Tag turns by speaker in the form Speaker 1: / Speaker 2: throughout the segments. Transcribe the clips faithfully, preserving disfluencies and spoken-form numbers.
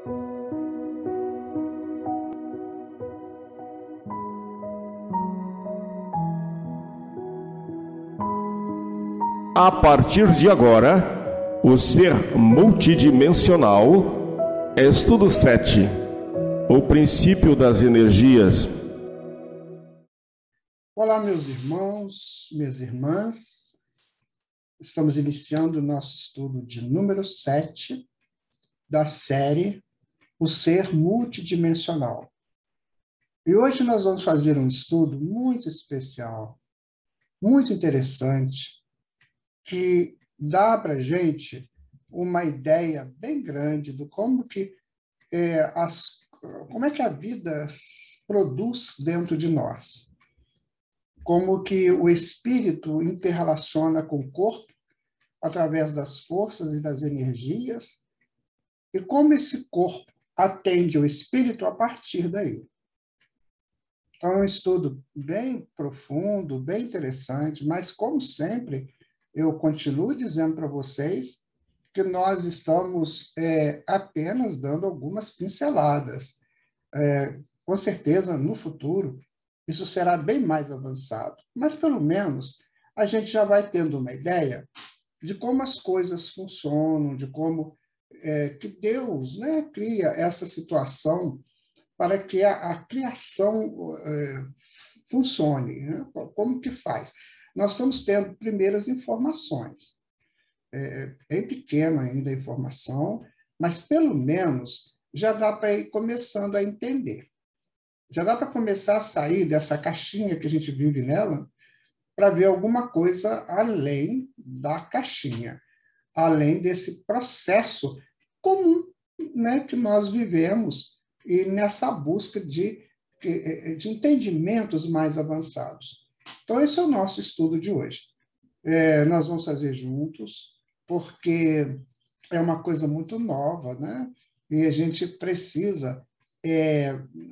Speaker 1: A partir de agora, o ser multidimensional, estudo sete, o princípio das energias.
Speaker 2: Olá, meus irmãos, minhas irmãs. Estamos iniciando o nosso estudo de número sete da série O Ser Multidimensional. E hoje nós vamos fazer um estudo muito especial, muito interessante, que dá para a gente uma ideia bem grande do como que é, as, como é que a vida produz dentro de nós. Como que o espírito interrelaciona com o corpo através das forças e das energias, e como esse corpo atende o espírito a partir daí. Então, é um estudo bem profundo, bem interessante, mas, como sempre, eu continuo dizendo para vocês que nós estamos é, apenas dando algumas pinceladas. É, com certeza, no futuro, isso será bem mais avançado. Mas, pelo menos, a gente já vai tendo uma ideia de como as coisas funcionam, de como é, que Deus, né, cria essa situação para que a, a criação é, funcione. Né? Como que faz? Nós estamos tendo primeiras informações. É bem pequena ainda a informação, mas, pelo menos, já dá para ir começando a entender. Já dá para começar a sair dessa caixinha que a gente vive nela para ver alguma coisa além da caixinha, além desse processo comum, né, que nós vivemos e nessa busca de, de entendimentos mais avançados. Então, esse é o nosso estudo de hoje. É, nós vamos fazer juntos, porque é uma coisa muito nova, né? E a gente precisa é,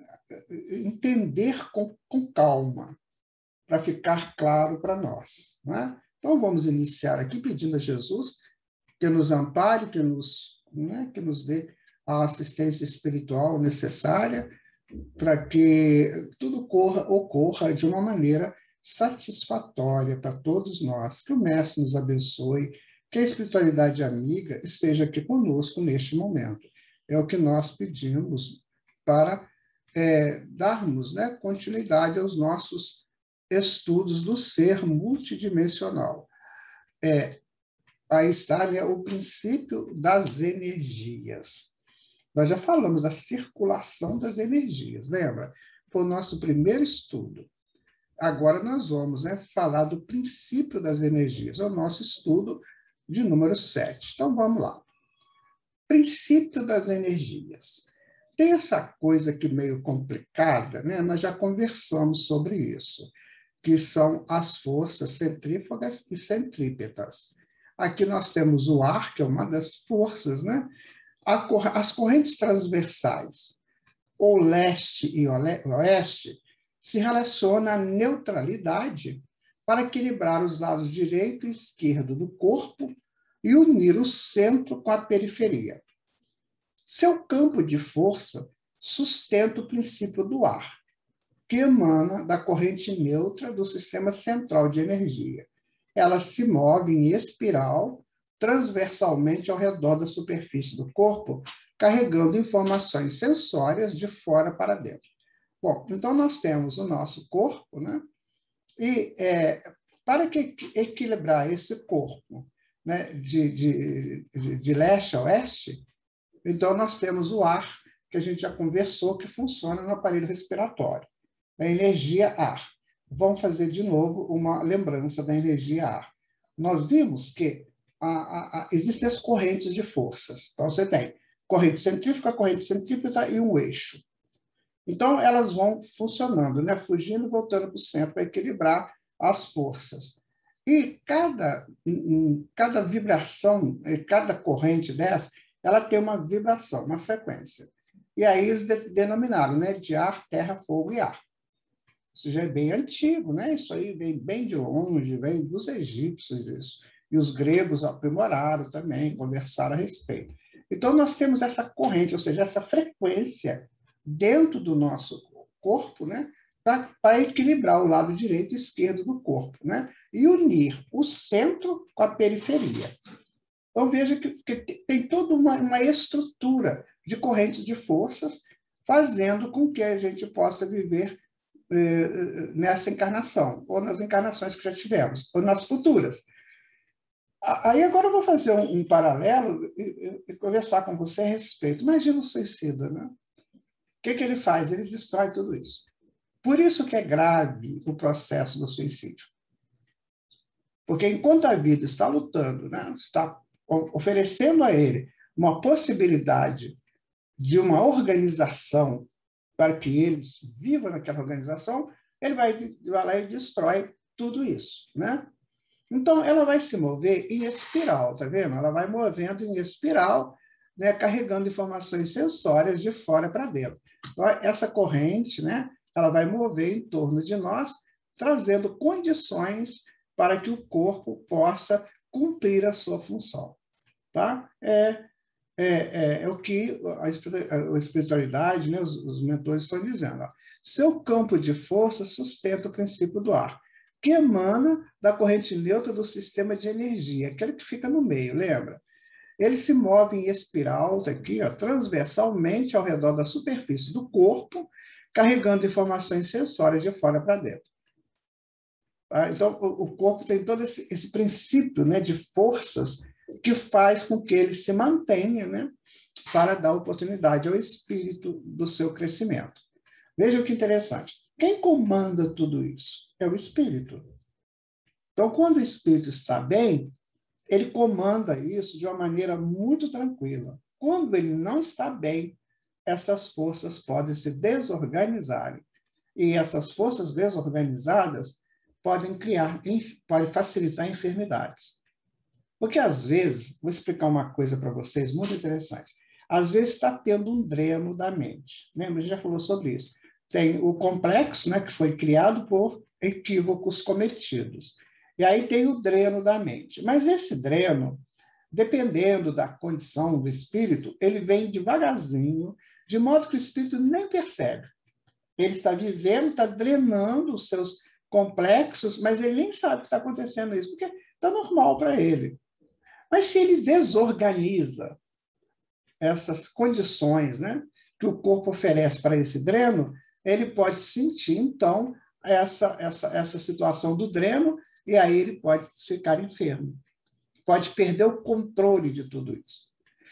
Speaker 2: entender com, com calma, para ficar claro para nós. Né? Então, vamos iniciar aqui pedindo a Jesus que nos ampare, que nos, né, que nos dê a assistência espiritual necessária para que tudo corra, ocorra de uma maneira satisfatória para todos nós, que o Mestre nos abençoe, que a espiritualidade amiga esteja aqui conosco neste momento. É o que nós pedimos para é, darmos, né, continuidade aos nossos estudos do ser multidimensional. É, aí está, né, o princípio das energias. Nós já falamos da circulação das energias, lembra? Foi o nosso primeiro estudo. Agora nós vamos, né, falar do princípio das energias, é o nosso estudo de número sete. Então, vamos lá. Princípio das energias. Tem essa coisa aqui meio complicada, né? Nós já conversamos sobre isso, que são as forças centrífugas e centrípetas. Aqui nós temos o ar, que é uma das forças, né? As correntes transversais, ou leste e oeste, se relaciona à neutralidade para equilibrar os lados direito e esquerdo do corpo e unir o centro com a periferia. Seu campo de força sustenta o princípio do ar, que emana da corrente neutra do sistema central de energia. Ela se move em espiral transversalmente ao redor da superfície do corpo, carregando informações sensórias de fora para dentro. Bom, então nós temos o nosso corpo, né? E é, para que equilibrar esse corpo, né, de, de, de, de leste a oeste, então nós temos o ar, que a gente já conversou, que funciona no aparelho respiratório. A energia ar. Vamos fazer de novo uma lembrança da energia ar. Nós vimos que a, a, a, existem as correntes de forças. Então, você tem corrente centrífuga, corrente centrípeta e um eixo. Então, elas vão funcionando, né? Fugindo e voltando para o centro para equilibrar as forças. E cada, cada vibração, cada corrente dessa, ela tem uma vibração, uma frequência. E aí eles denominaram, né, de ar, terra, fogo e ar. Isso já é bem antigo, né? Isso aí vem bem de longe, vem dos egípcios isso. E os gregos aprimoraram também, conversaram a respeito. Então, nós temos essa corrente, ou seja, essa frequência dentro do nosso corpo, né, para equilibrar o lado direito e esquerdo do corpo, né, e unir o centro com a periferia. Então, veja que, que tem toda uma, uma estrutura de correntes de forças fazendo com que a gente possa viver eh, nessa encarnação, ou nas encarnações que já tivemos, ou nas futuras. Aí agora eu vou fazer um, um paralelo e, e conversar com você a respeito. Imagina o suicida, né? O que, que ele faz? Ele destrói tudo isso. Por isso que é grave o processo do suicídio. Porque enquanto a vida está lutando, né, está oferecendo a ele uma possibilidade de uma organização para que ele viva naquela organização, ele vai, vai lá e destrói tudo isso, né? Então, ela vai se mover em espiral, tá vendo? Ela vai movendo em espiral, né, carregando informações sensórias de fora para dentro. Então, essa corrente, né, ela vai mover em torno de nós, trazendo condições para que o corpo possa cumprir a sua função. Tá? É, é, é, é o que a espiritualidade, né, os, os mentores estão dizendo. Ó. Seu campo de força sustenta o princípio do ar, que emana da corrente neutra do sistema de energia, aquele que fica no meio, lembra? Ele se move em espiral, tá aqui, ó, transversalmente ao redor da superfície do corpo, carregando informações sensórias de fora para dentro. Tá? Então, o, o corpo tem todo esse, esse princípio, né, de forças que faz com que ele se mantenha, né, para dar oportunidade ao espírito do seu crescimento. Veja que interessante. Quem comanda tudo isso? É o espírito. Então, quando o espírito está bem, ele comanda isso de uma maneira muito tranquila. Quando ele não está bem, essas forças podem se desorganizarem. E essas forças desorganizadas podem criar, podem facilitar enfermidades. Porque, às vezes, vou explicar uma coisa para vocês muito interessante. Às vezes está tendo um dreno da mente. Lembra? A gente já falou sobre isso. Tem o complexo, né, que foi criado por equívocos cometidos. E aí tem o dreno da mente. Mas esse dreno, dependendo da condição do espírito, ele vem devagarzinho, de modo que o espírito nem percebe. Ele está vivendo, está drenando os seus complexos, mas ele nem sabe que está acontecendo isso, porque está normal para ele. Mas se ele desorganiza essas condições, né, que o corpo oferece para esse dreno, ele pode sentir, então, essa, essa, essa situação do dreno, e aí ele pode ficar enfermo. Pode perder o controle de tudo isso.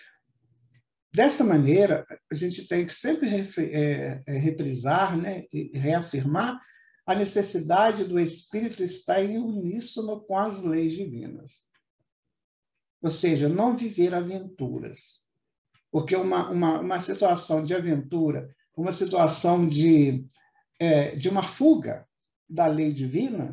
Speaker 2: Dessa maneira, a gente tem que sempre reprisar, né, e reafirmar a necessidade do espírito estar em uníssono com as leis divinas. Ou seja, não viver aventuras. Porque uma, uma, uma situação de aventura, uma situação de, é, de uma fuga da lei divina,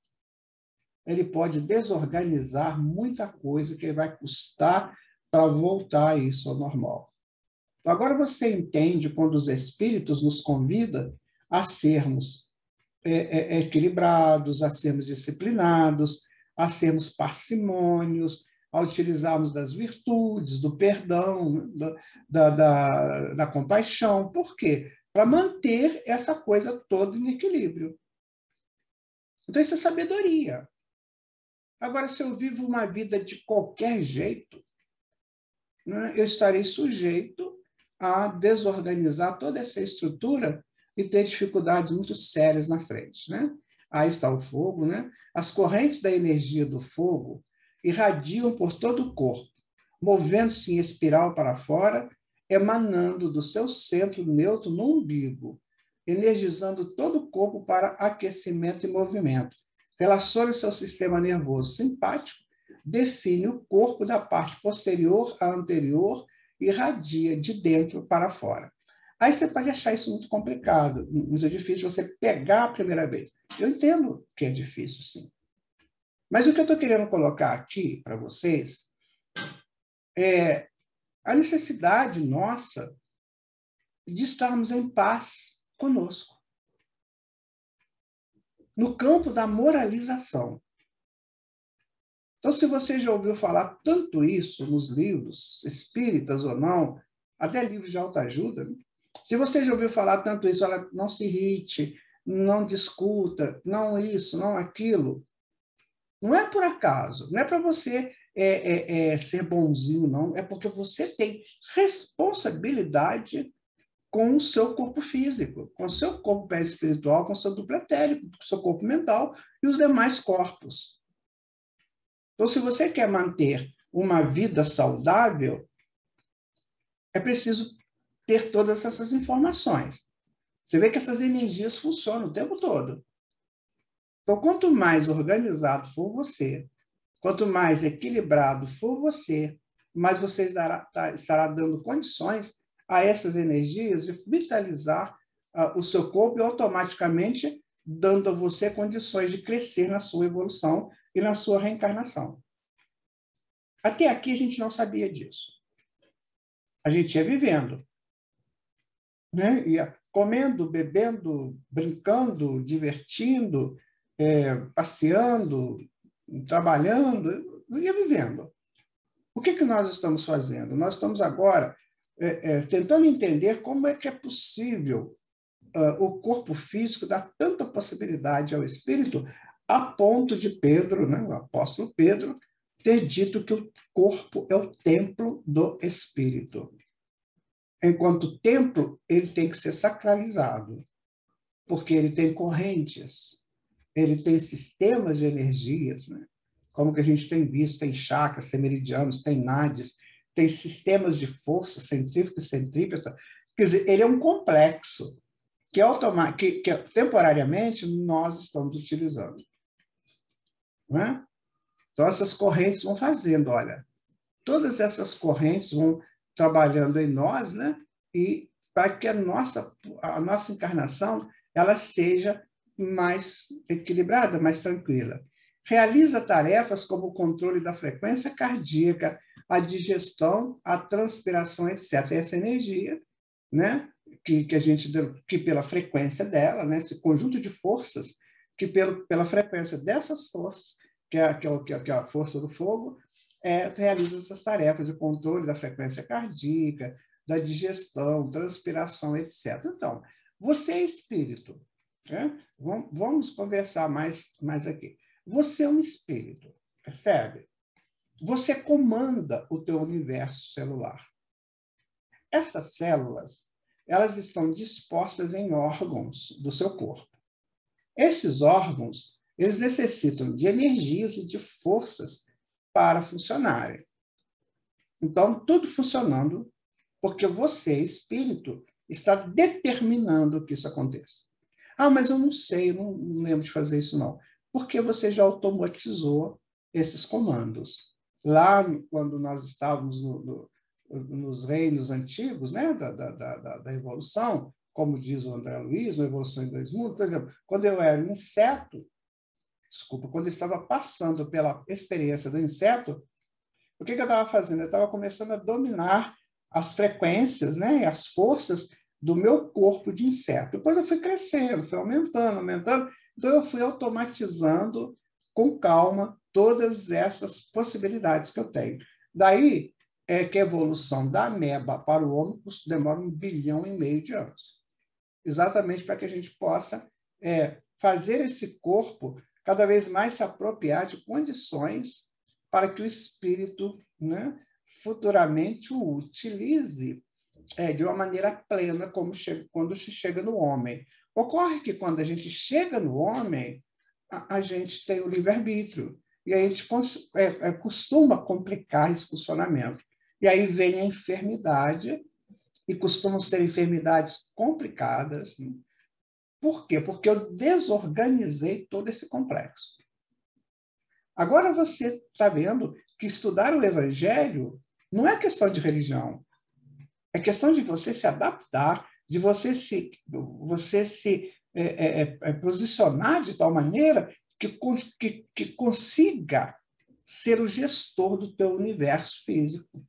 Speaker 2: ele pode desorganizar muita coisa que vai custar para voltar isso ao normal. Agora você entende quando os espíritos nos convidam a sermos é, é, equilibrados, a sermos disciplinados, a sermos parcimônios, a utilizarmos das virtudes, do perdão, da, da, da, da compaixão. Por quê? Para manter essa coisa toda em equilíbrio. Então, isso é sabedoria. Agora, se eu vivo uma vida de qualquer jeito, né, eu estarei sujeito a desorganizar toda essa estrutura e ter dificuldades muito sérias na frente. Né? Aí está o fogo. Né? As correntes da energia do fogo irradiam por todo o corpo, movendo-se em espiral para fora, emanando do seu centro neutro no umbigo, energizando todo o corpo para aquecimento e movimento. Relaciona seu sistema nervoso simpático, define o corpo da parte posterior à anterior e irradia de dentro para fora. Aí você pode achar isso muito complicado, muito difícil você pegar a primeira vez. Eu entendo que é difícil, sim. Mas o que eu estou querendo colocar aqui para vocês é a necessidade nossa de estarmos em paz conosco. No campo da moralização. Então, se você já ouviu falar tanto isso nos livros, espíritas ou não, até livros de autoajuda, né? Se você já ouviu falar tanto isso, olha, não se irrite, não discuta, não isso, não aquilo. Não é por acaso, não é para você é, é, é, ser bonzinho, não. É porque você tem responsabilidade com o seu corpo físico, com o seu corpo espiritual, com o seu duplo etérico, com o seu corpo mental e os demais corpos. Então, se você quer manter uma vida saudável, é preciso ter todas essas informações. Você vê que essas energias funcionam o tempo todo. Então, quanto mais organizado for você, quanto mais equilibrado for você, mais você estará, estará dando condições a essas energias de vitalizar uh, o seu corpo e automaticamente dando a você condições de crescer na sua evolução e na sua reencarnação. Até aqui a gente não sabia disso. A gente ia vivendo, né? Ia comendo, bebendo, brincando, divertindo, é, passeando, trabalhando, ia vivendo. O que, que nós estamos fazendo? Nós estamos agora é, é, tentando entender como é que é possível uh, o corpo físico dar tanta possibilidade ao espírito, a ponto de Pedro, né, o apóstolo Pedro, ter dito que o corpo é o templo do espírito. Enquanto templo, ele tem que ser sacralizado, porque ele tem correntes, ele tem sistemas de energias, né? Como que a gente tem visto, tem chakras, tem meridianos, tem nadis, tem sistemas de força centrífuga e centrípeta. Quer dizer, ele é um complexo que, automa- que, que temporariamente nós estamos utilizando. Não é? Então, essas correntes vão fazendo, olha, todas essas correntes vão trabalhando em nós, né? E para que a nossa, a nossa encarnação ela seja mais equilibrada, mais tranquila. Realiza tarefas como o controle da frequência cardíaca, a digestão, a transpiração, etcétera. Essa energia, né? Que, que a gente que pela frequência dela, né? Esse conjunto de forças que pelo, pela frequência dessas forças, que é, que é, que é a força do fogo, é, realiza essas tarefas de controle da frequência cardíaca, da digestão, transpiração, etcétera. Então, você é espírito. Né? Vamos conversar mais, mais aqui. Você é um espírito, percebe? Você comanda o teu universo celular. Essas células, elas estão dispostas em órgãos do seu corpo. Esses órgãos, eles necessitam de energias e de forças para funcionarem. Então, tudo funcionando porque você, espírito, está determinando que isso aconteça. Ah, mas eu não sei, eu não lembro de fazer isso, não. Porque você já automatizou esses comandos. Lá, quando nós estávamos no, no, nos reinos antigos, né, da, da, da, da evolução, como diz o André Luiz, na Evolução em Dois Mundos, por exemplo, quando eu era inseto, desculpa, quando eu estava passando pela experiência do inseto, o que, que eu estava fazendo? Eu estava começando a dominar as frequências, né, e as forças do meu corpo de inseto. Depois eu fui crescendo, fui aumentando, aumentando. Então, eu fui automatizando com calma todas essas possibilidades que eu tenho. Daí é que a evolução da ameba para o homem demora um bilhão e meio de anos. Exatamente para que a gente possa é, fazer esse corpo cada vez mais se apropriar de condições para que o espírito, né, futuramente o utilize é, de uma maneira plena, como chega, quando se chega no homem. Ocorre que quando a gente chega no homem, a, a gente tem o livre-arbítrio, e a gente cons, é, é, costuma complicar esse funcionamento. E aí vem a enfermidade, e costumam ser enfermidades complicadas. Né? Por quê? Porque eu desorganizei todo esse complexo. Agora você está vendo que estudar o Evangelho não é questão de religião, é questão de você se adaptar, de você se, você se é, é, é, posicionar de tal maneira que, que, que consiga ser o gestor do teu universo físico.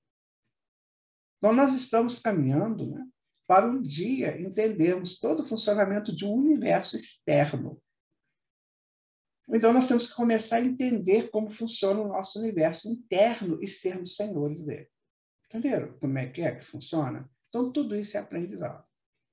Speaker 2: Então, nós estamos caminhando, né, para um dia entendermos todo o funcionamento de um universo externo. Então, nós temos que começar a entender como funciona o nosso universo interno e sermos senhores dele. Entenderam como é que é que funciona? Então, tudo isso é aprendizado.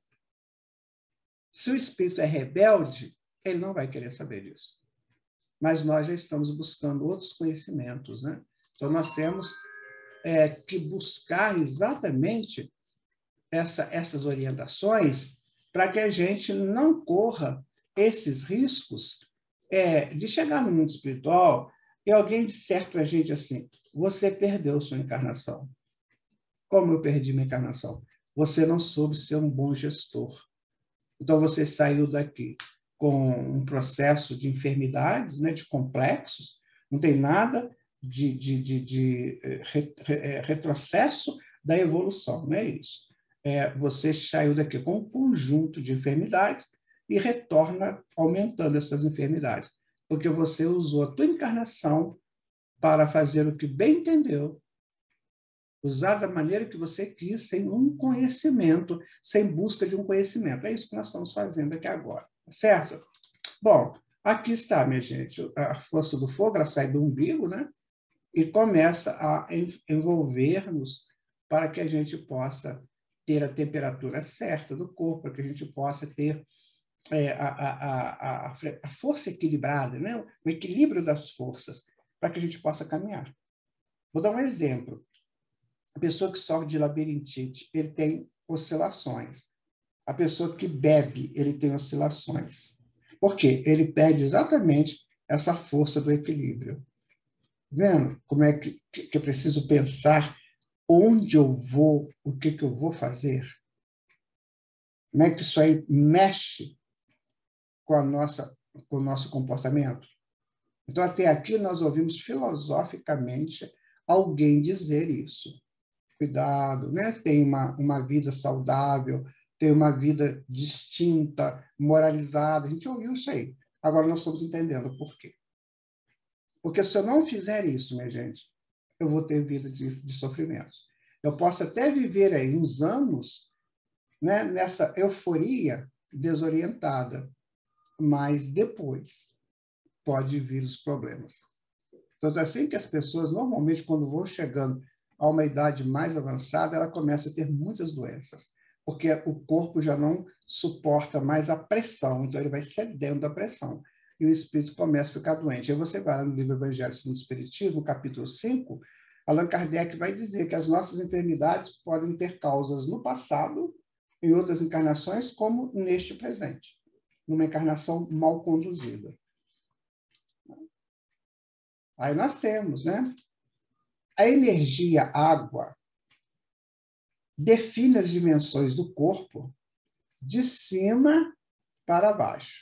Speaker 2: Se o espírito é rebelde, ele não vai querer saber disso. Mas nós já estamos buscando outros conhecimentos, né? Então, nós temos é, que buscar exatamente essa, essas orientações para que a gente não corra esses riscos é, de chegar no mundo espiritual e alguém disser para a gente assim, você perdeu sua encarnação. Como eu perdi minha encarnação? Você não soube ser um bom gestor. Então, você saiu daqui com um processo de enfermidades, né, de complexos, não tem nada de, de, de, de retrocesso da evolução, não é isso. É, você saiu daqui com um conjunto de enfermidades e retorna aumentando essas enfermidades, porque você usou a tua encarnação para fazer o que bem entendeu, usar da maneira que você quis, sem um conhecimento, sem busca de um conhecimento. É isso que nós estamos fazendo aqui agora, certo? Bom, aqui está, minha gente, a força do fogo, ela sai do umbigo, né? E começa a envolver-nos para que a gente possa ter a temperatura certa do corpo, para que a gente possa ter é, a, a, a, a força equilibrada, né? O equilíbrio das forças, para que a gente possa caminhar. Vou dar um exemplo. A pessoa que sofre de labirintite, ele tem oscilações. A pessoa que bebe, ele tem oscilações. Por quê? Ele perde exatamente essa força do equilíbrio. Vendo como é que, que eu preciso pensar onde eu vou, o que, que eu vou fazer? Como é que isso aí mexe com, a nossa, com o nosso comportamento? Então, até aqui, nós ouvimos filosoficamente alguém dizer isso. Cuidado, né? Tem uma, uma vida saudável, tem uma vida distinta, moralizada. A gente ouviu isso aí. Agora nós estamos entendendo por quê. Porque se eu não fizer isso, minha gente, eu vou ter vida de, de sofrimentos. Eu posso até viver aí uns anos, né, nessa euforia desorientada, mas depois pode vir os problemas. Então, assim que as pessoas, normalmente, quando vão chegando a uma idade mais avançada, ela começa a ter muitas doenças, porque o corpo já não suporta mais a pressão, então ele vai cedendo à pressão, e o espírito começa a ficar doente. Aí você vai no livro Evangelho segundo o Espiritismo, capítulo cinco, Allan Kardec vai dizer que as nossas enfermidades podem ter causas no passado, em outras encarnações, como neste presente, numa encarnação mal conduzida. Aí nós temos, né? A energia água define as dimensões do corpo de cima para baixo.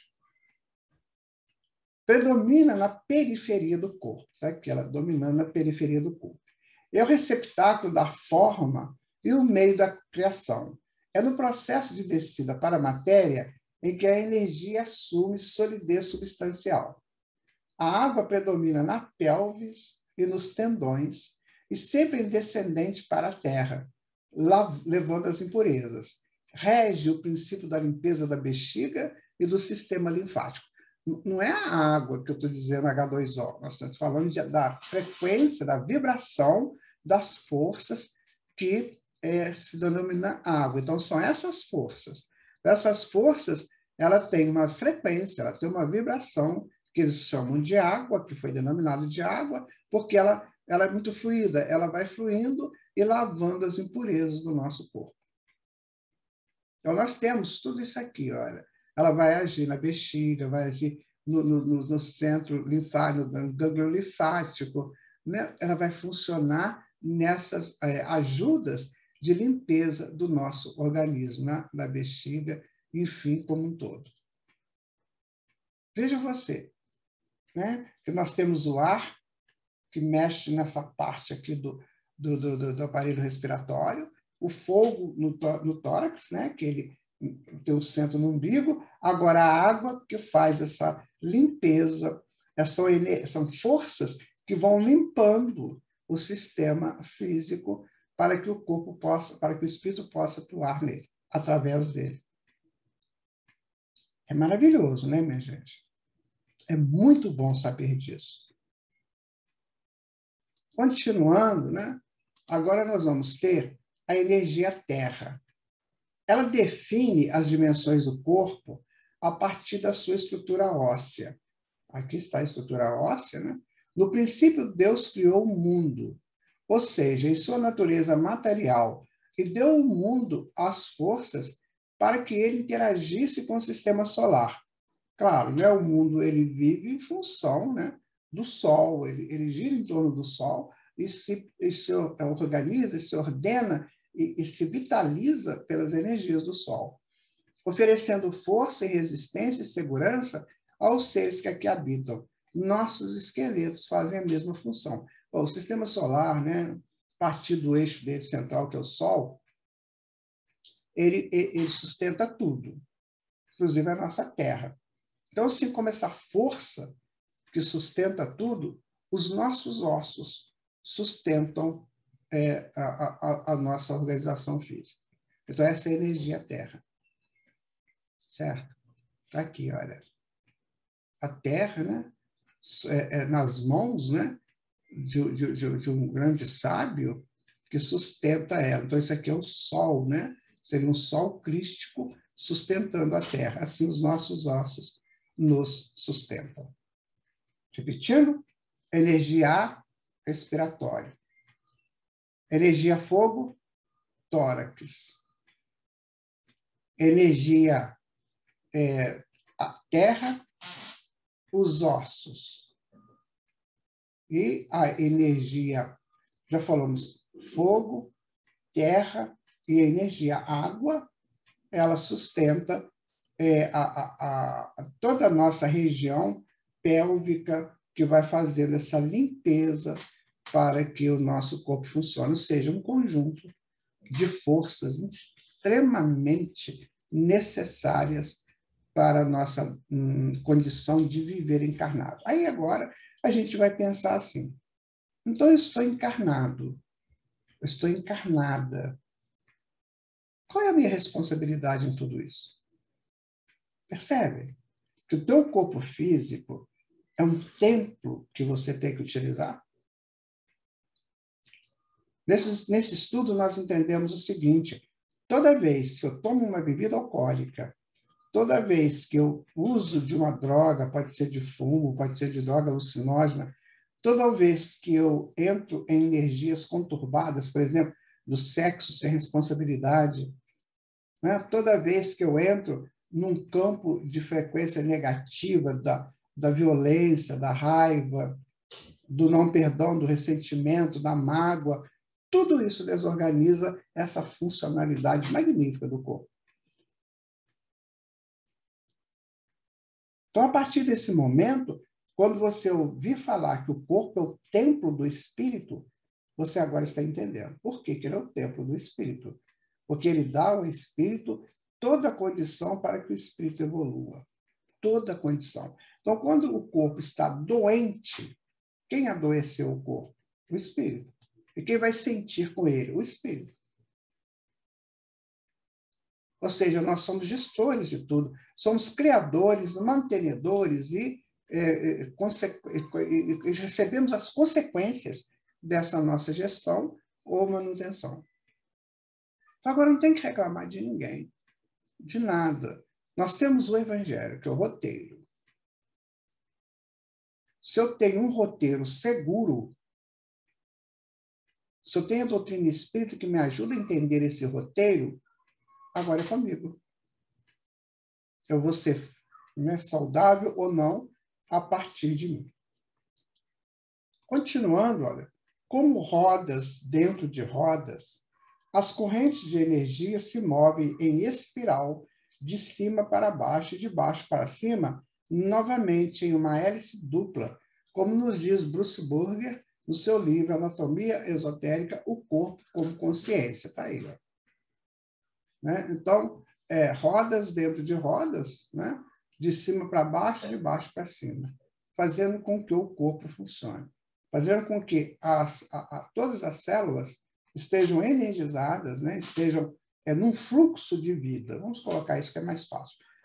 Speaker 2: Predomina na periferia do corpo, tá? Aqui ela dominando na periferia do corpo. É o receptáculo da forma e o meio da criação. É no processo de descida para a matéria em que a energia assume solidez substancial. A água predomina na pelvis e nos tendões, e sempre em descendente para a terra, levando as impurezas. Rege o princípio da limpeza da bexiga e do sistema linfático. Não é a água que eu estou dizendo agá dois ó, nós estamos falando de, da frequência, da vibração das forças que é, se denomina água. Então, são essas forças. Essas forças, ela tem uma frequência, ela tem uma vibração que eles chamam de água, que foi denominado de água, porque ela, ela é muito fluida, ela vai fluindo e lavando as impurezas do nosso corpo. Então, nós temos tudo isso aqui, olha. Ela vai agir na bexiga, vai agir no, no, no centro linfático, no gânglio linfático, né? Ela vai funcionar nessas é, ajudas de limpeza do nosso organismo, né? Da bexiga, enfim, como um todo. Veja você, né? Que nós temos o ar, que mexe nessa parte aqui do, do, do, do aparelho respiratório, o fogo no, no tórax, né? Que ele tem o centro no umbigo, agora a água que faz essa limpeza, são, são forças que vão limpando o sistema físico para que o corpo possa, para que o espírito possa atuar nele, através dele. É maravilhoso, né, minha gente? É muito bom saber disso. Continuando, né? Agora nós vamos ter a energia terra. Ela define as dimensões do corpo a partir da sua estrutura óssea. Aqui está a estrutura óssea, né? No princípio, Deus criou o mundo, ou seja, em sua natureza material, e deu ao mundo as forças para que ele interagisse com o sistema solar. Claro, né? O mundo ele vive em função, né, do Sol, ele, ele gira em torno do Sol e se, e se organiza, se ordena e, e se vitaliza pelas energias do Sol, oferecendo força e resistência e segurança aos seres que aqui habitam. Nossos esqueletos fazem a mesma função. Bom, o sistema solar, né, a partir do eixo dele central, que é o Sol, ele, ele sustenta tudo, inclusive a nossa Terra. Então, assim como essa força que sustenta tudo, os nossos ossos sustentam é, a, a, a nossa organização física. Então, essa é a energia Terra. Certo? Está aqui, olha. A Terra, né? É, é, nas mãos, né? De, de, de um grande sábio que sustenta ela. Então, isso aqui é o Sol, né? Seria um Sol crístico sustentando a Terra. Assim, os nossos ossos nos sustentam. Repetindo, energia respiratória. Energia fogo, tórax. Energia é, a terra, os ossos. E a energia, já falamos, fogo, terra e a energia água, ela sustenta é, a, a, a, toda a nossa região pélvica, que vai fazendo essa limpeza para que o nosso corpo funcione, ou seja, um conjunto de forças extremamente necessárias para a nossa hum, condição de viver encarnado. Aí agora a gente vai pensar assim, então eu estou encarnado, eu estou encarnada. Qual é a minha responsabilidade em tudo isso? Percebe? Que o teu corpo físico é um templo que você tem que utilizar. Nesse, nesse estudo, nós entendemos o seguinte, toda vez que eu tomo uma bebida alcoólica, toda vez que eu uso de uma droga, pode ser de fumo, pode ser de droga alucinógena, toda vez que eu entro em energias conturbadas, por exemplo, do sexo sem responsabilidade, né? Toda vez que eu entro num campo de frequência negativa da, da violência, da raiva, do não perdão, do ressentimento, da mágoa, tudo isso desorganiza essa funcionalidade magnífica do corpo. Então, a partir desse momento, quando você ouvir falar que o corpo é o templo do espírito, você agora está entendendo. Por que que ele é o templo do espírito? Porque ele dá ao espírito toda a condição para que o espírito evolua. Toda a condição. Então, quando o corpo está doente, quem adoeceu o corpo? O espírito. E quem vai sentir com ele? O espírito. Ou seja, nós somos gestores de tudo, somos criadores, mantenedores e, é, é, e recebemos as consequências dessa nossa gestão ou manutenção. Então, agora não tem que reclamar de ninguém, de nada. Nós temos o Evangelho, que é o roteiro. Se eu tenho um roteiro seguro, se eu tenho a doutrina espírita que me ajuda a entender esse roteiro, agora é comigo. Eu vou ser, né, saudável ou não a partir de mim. Continuando, olha, como rodas dentro de rodas, as correntes de energia se movem em espiral de cima para baixo e de baixo para cima, novamente em uma hélice dupla, como nos diz Bruce Burger no seu livro Anatomia Esotérica, o Corpo como Consciência. Está aí, ó. Né? Então, é, rodas dentro de rodas, né? De cima para baixo, de baixo para cima, fazendo com que o corpo funcione, fazendo com que as, a, a, todas as células estejam energizadas, né? Estejam é, num fluxo de vida. Vamos colocar isso que é mais fácil.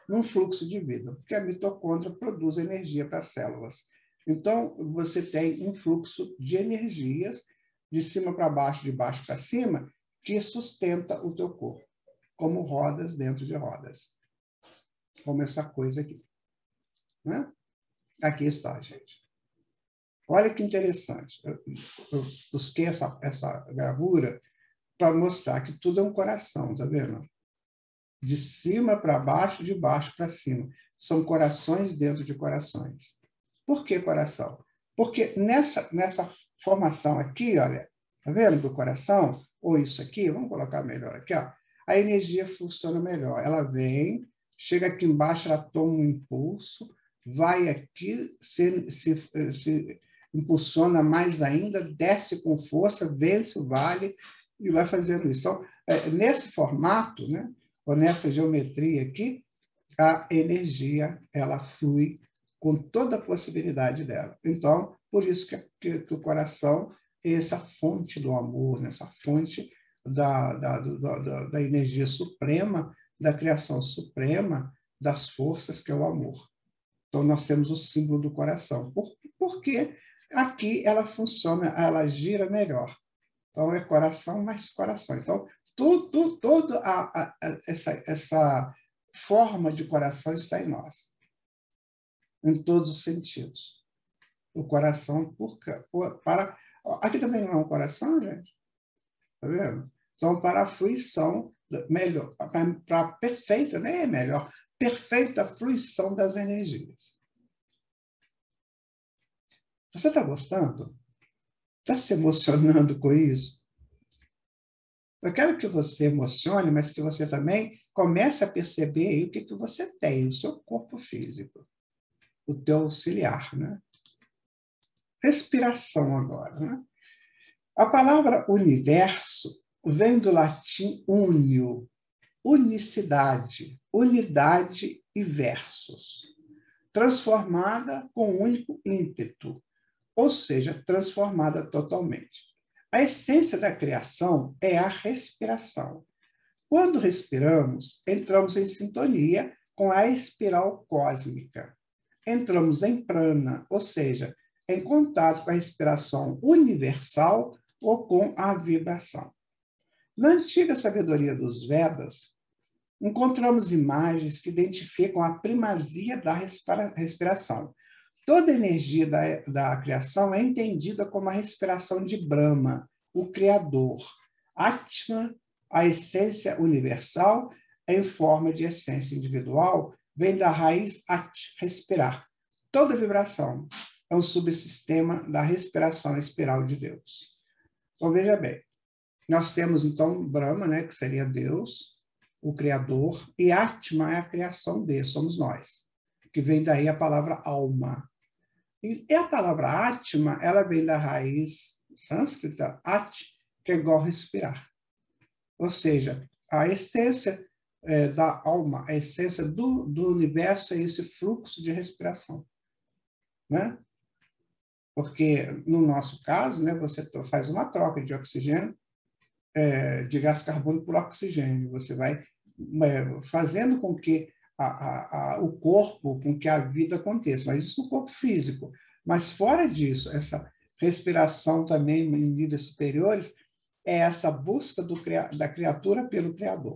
Speaker 2: num fluxo de vida, porque a mitocôndria produz energia para as células. Então, você tem um fluxo de energias de cima para baixo, de baixo para cima, que sustenta o teu corpo, como rodas dentro de rodas. Como essa coisa aqui. Né? Aqui está, gente. Olha que interessante. Eu, eu busquei essa, essa gravura para mostrar que tudo é um coração, tá vendo? De cima para baixo, de baixo para cima. São corações dentro de corações. Por que coração? Porque nessa, nessa formação aqui, olha, tá vendo do coração? Ou isso aqui, vamos colocar melhor aqui, ó. A energia funciona melhor. Ela vem, chega aqui embaixo, ela toma um impulso, vai aqui, se, se, se impulsiona mais ainda, desce com força, vence o vale e vai fazendo isso. Então, é, nesse formato, né, ou nessa geometria aqui, a energia ela flui com toda a possibilidade dela. Então, por isso que, que, que o coração é essa fonte do amor, essa fonte da, da, da, da energia suprema, da criação suprema, das forças, que é o amor. Então, nós temos o símbolo do coração. Por, porque aqui ela funciona, ela gira melhor. Então, é coração mais coração. Então, tudo, toda a, a, essa, essa forma de coração está em nós, em todos os sentidos. O coração, por, por, para... Aqui também não é um coração, gente? Está vendo? Então, para a fruição, melhor, para, para a perfeita, nem é melhor, perfeita fruição das energias. Você está gostando? Está se emocionando com isso? Eu quero que você emocione, mas que você também comece a perceber aí o que, que você tem, o seu corpo físico, o teu auxiliar, né? Respiração agora, né? A palavra universo vem do latim unio, unicidade, unidade e versus, transformada com um único ímpeto, ou seja, transformada totalmente. A essência da criação é a respiração. Quando respiramos, entramos em sintonia com a espiral cósmica. Entramos em prana, ou seja, em contato com a respiração universal ou com a vibração. Na antiga sabedoria dos Vedas, encontramos imagens que identificam a primazia da respiração. Toda a energia da, da criação é entendida como a respiração de Brahma, o Criador. Atma, a essência universal, em forma de essência individual, vem da raiz At, respirar. Toda vibração é um subsistema da respiração espiral de Deus. Então, veja bem, nós temos, então, Brahma, né, que seria Deus, o Criador, e Atma é a criação dele, somos nós, que vem daí a palavra alma. E a palavra Atma, ela vem da raiz sânscrita, At, que é igual respirar. Ou seja, a essência é, da alma, a essência do, do universo é esse fluxo de respiração. Né? Porque, no nosso caso, né, você faz uma troca de oxigênio, é, de gás carbônico por oxigênio. Você vai é, fazendo com que a, a, a, o corpo, com que a vida aconteça. Mas isso no corpo físico. Mas, fora disso, essa respiração também em níveis superiores é essa busca do, da criatura pelo Criador.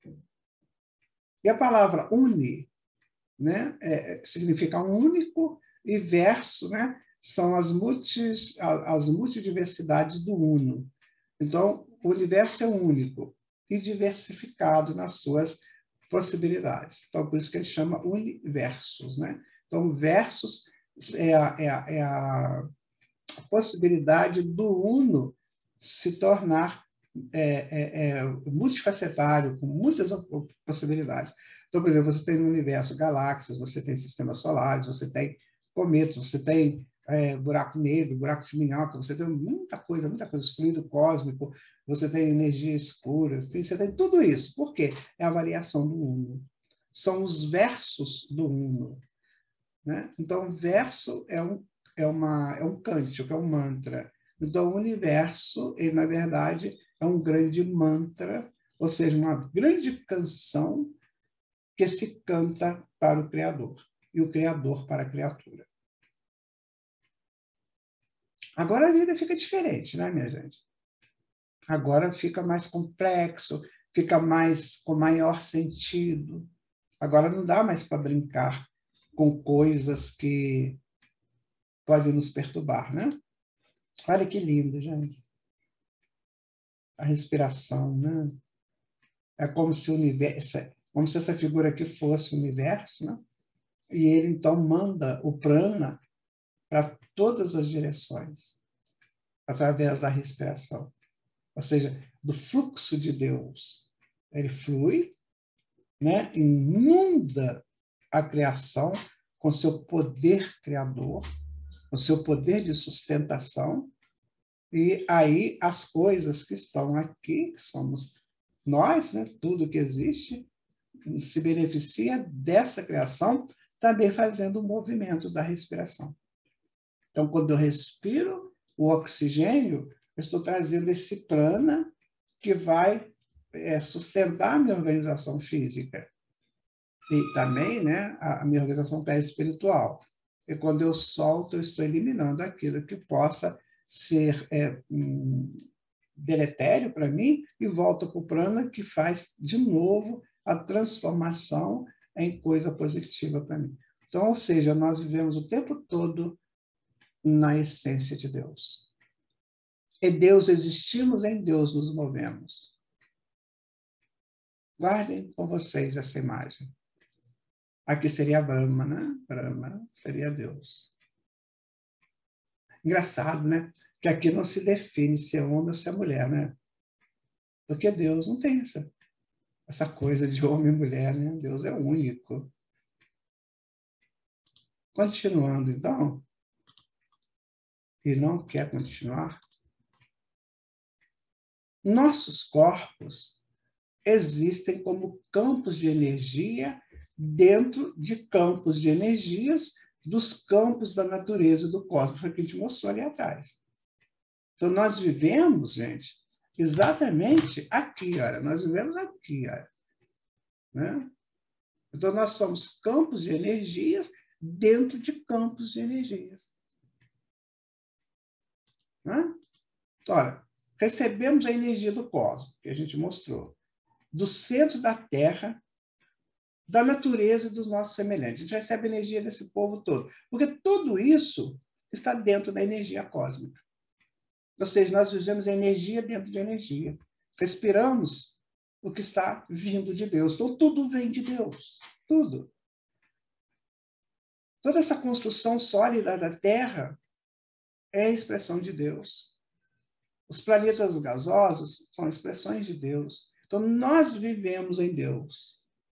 Speaker 2: E a palavra uni, né, é, significa um único, e verso, né, são as, multis, as multidiversidades do uno. Então, o universo é único e diversificado nas suas possibilidades. Então, por isso que ele chama universos. Né? Então, versus é a, é a, é a possibilidade do uno se tornar é, é, é, multifacetário, com muitas possibilidades. Então, por exemplo, você tem no universo galáxias, você tem sistemas solares, você tem cometas, você tem é, buraco negro, buraco de minhoca, você tem muita coisa, muita coisa, fluido cósmico, você tem energia escura, enfim, você tem tudo isso. Por quê? É a variação do uno. São os versos do uno. Né? Então, verso é um, é, uma, é um cântico, é um mantra. Então, o universo, ele, na verdade, é um grande mantra, ou seja, uma grande canção que se canta para o Criador e o Criador para a criatura. Agora a vida fica diferente, né, minha gente? Agora fica mais complexo, fica mais com maior sentido. Agora não dá mais para brincar com coisas que podem nos perturbar, né? Olha que lindo, gente. A respiração, né? É como se o universo, como se essa figura aqui fosse o universo, né? E ele então manda o prana para todas as direções através da respiração. Ou seja, do fluxo de Deus. Ele flui, né? Inunda a criação com seu poder criador, com seu poder de sustentação, e aí as coisas que estão aqui, que somos nós, né? Tudo que existe, se beneficia dessa criação, também fazendo o movimento da respiração. Então, quando eu respiro o oxigênio, eu estou trazendo esse prana que vai é, sustentar a minha organização física e também, né, a minha organização pré-espiritual. E quando eu solto, eu estou eliminando aquilo que possa ser é, hum, deletério para mim e volta para o prana, que faz de novo a transformação em coisa positiva para mim. Então, ou seja, nós vivemos o tempo todo na essência de Deus. E Deus existimos, em Deus nos movemos. Guardem com vocês essa imagem. Aqui seria Brahma, né? Brahma seria Deus. Engraçado, né? Que aqui não se define se é homem ou se é mulher, né? Porque Deus não tem essa, essa coisa de homem e mulher, né? Deus é único. Continuando, então, e não quer continuar, nossos corpos existem como campos de energia dentro de campos de energias dos campos da natureza do cosmos, que a gente mostrou ali atrás. Então, nós vivemos, gente, exatamente aqui, olha, nós vivemos aqui, olha, né? Então, nós somos campos de energias dentro de campos de energias. Né? Olha, recebemos a energia do cosmos, que a gente mostrou, do centro da Terra, da natureza e dos nossos semelhantes. A gente recebe a energia desse povo todo, porque tudo isso está dentro da energia cósmica. Ou seja, nós vivemos a energia dentro de energia. Respiramos o que está vindo de Deus. Então, tudo vem de Deus. Tudo. Toda essa construção sólida da Terra é a expressão de Deus. Os planetas gasosos são expressões de Deus. Então, nós vivemos em Deus.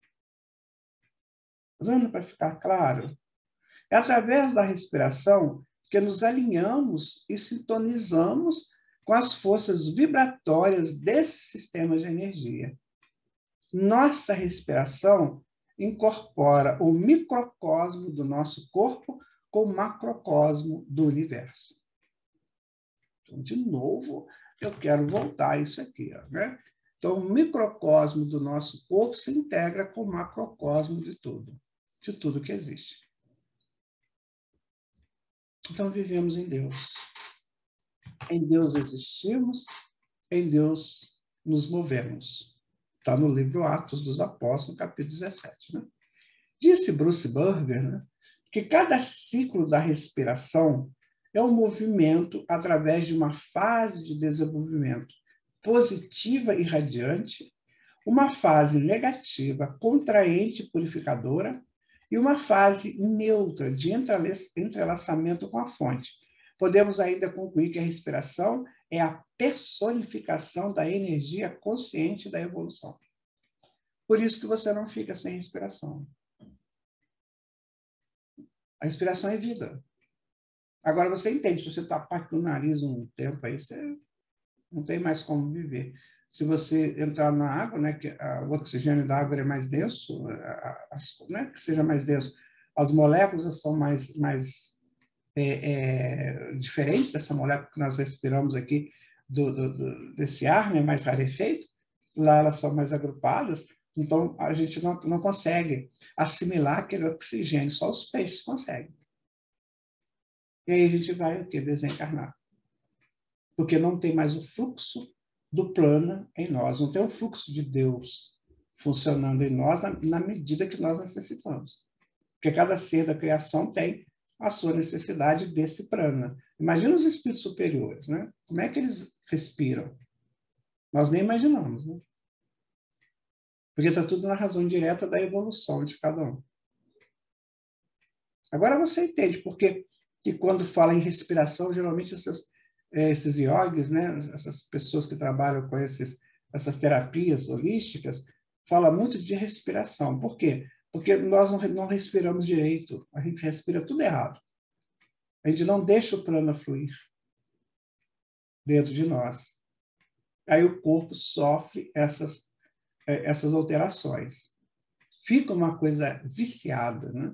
Speaker 2: Dando para ficar claro? É através da respiração que nos alinhamos e sintonizamos com as forças vibratórias desse sistema de energia. Nossa respiração incorpora o microcosmo do nosso corpo com o macrocosmo do universo. Então, de novo, eu quero voltar a isso aqui, ó, né? Então, o microcosmo do nosso corpo se integra com o macrocosmo de tudo, de tudo que existe. Então, vivemos em Deus. Em Deus existimos, em Deus nos movemos. Está no livro Atos dos Apóstolos, capítulo dezessete. Né? Disse Bruce Berger, né, que cada ciclo da respiração é um movimento através de uma fase de desenvolvimento positiva e radiante, uma fase negativa, contraente e purificadora, e uma fase neutra de entrelaçamento com a fonte. Podemos ainda concluir que a respiração é a personificação da energia consciente da evolução. Por isso que você não fica sem respiração. A respiração é vida. Agora você entende, se você tapar aqui o nariz um tempo aí, você não tem mais como viver. Se você entrar na água, né, que a, o oxigênio da água é mais denso, a, a, né, que seja mais denso, as moléculas são mais, mais é, é, diferentes dessa molécula que nós respiramos aqui, do, do, do, desse ar, né, mais rarefeito. Lá elas são mais agrupadas, Então, a gente não, não consegue assimilar aquele oxigênio, só os peixes conseguem. E aí a gente vai o quê? Desencarnar. Porque não tem mais o fluxo do plano em nós, não tem o fluxo de Deus funcionando em nós na, na medida que nós necessitamos. Porque cada ser da criação tem a sua necessidade desse prana. Imagina os espíritos superiores, né? Como é que eles respiram? Nós nem imaginamos, né? Porque está tudo na razão direta da evolução de cada um. Agora você entende porque que quando fala em respiração, geralmente essas, esses yogis, né? Essas pessoas que trabalham com esses, essas terapias holísticas, falam muito de respiração. Por quê? Porque nós não, não respiramos direito, a gente respira tudo errado. A gente não deixa o prana fluir dentro de nós. Aí o corpo sofre essas, essas alterações. Fica uma coisa viciada, né?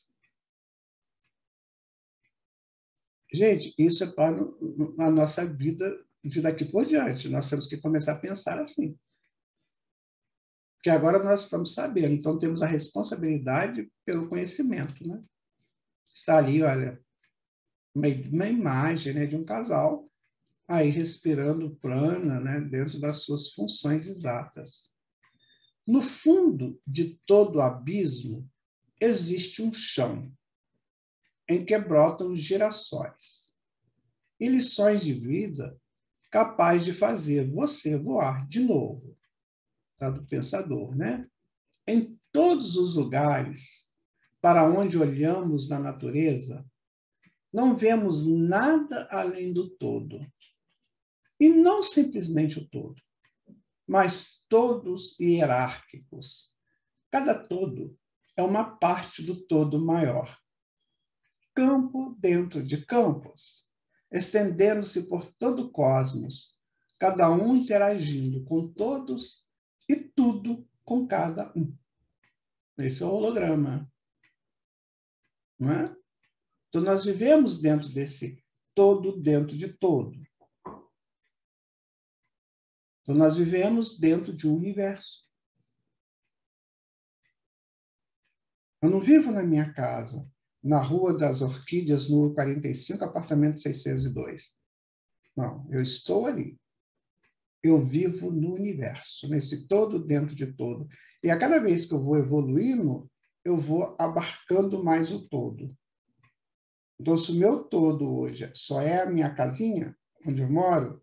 Speaker 2: Gente, isso é para a nossa vida de daqui por diante. Nós temos que começar a pensar assim. Porque agora nós estamos sabendo, então temos a responsabilidade pelo conhecimento, né? Está ali, olha, uma, uma imagem, né, de um casal aí respirando prana, né, dentro das suas funções exatas. No fundo de todo abismo existe um chão em que brotam girassóis e lições de vida capaz de fazer você voar de novo, tá, do pensador, né? Em todos os lugares para onde olhamos na natureza, não vemos nada além do todo. E não simplesmente o todo, mas todos hierárquicos. Cada todo é uma parte do todo maior. Campo dentro de campos, estendendo-se por todo o cosmos, cada um interagindo com todos e tudo com cada um. Esse é o holograma. Não é? Então, nós vivemos dentro desse todo dentro de todo. Então, nós vivemos dentro de um universo. Eu não vivo na minha casa, na Rua das Orquídeas, no quarenta e cinco, apartamento seiscentos e dois. Não, eu estou ali. Eu vivo no universo, nesse todo dentro de todo. E a cada vez que eu vou evoluindo, eu vou abarcando mais o todo. Então, se o meu todo hoje só é a minha casinha, onde eu moro,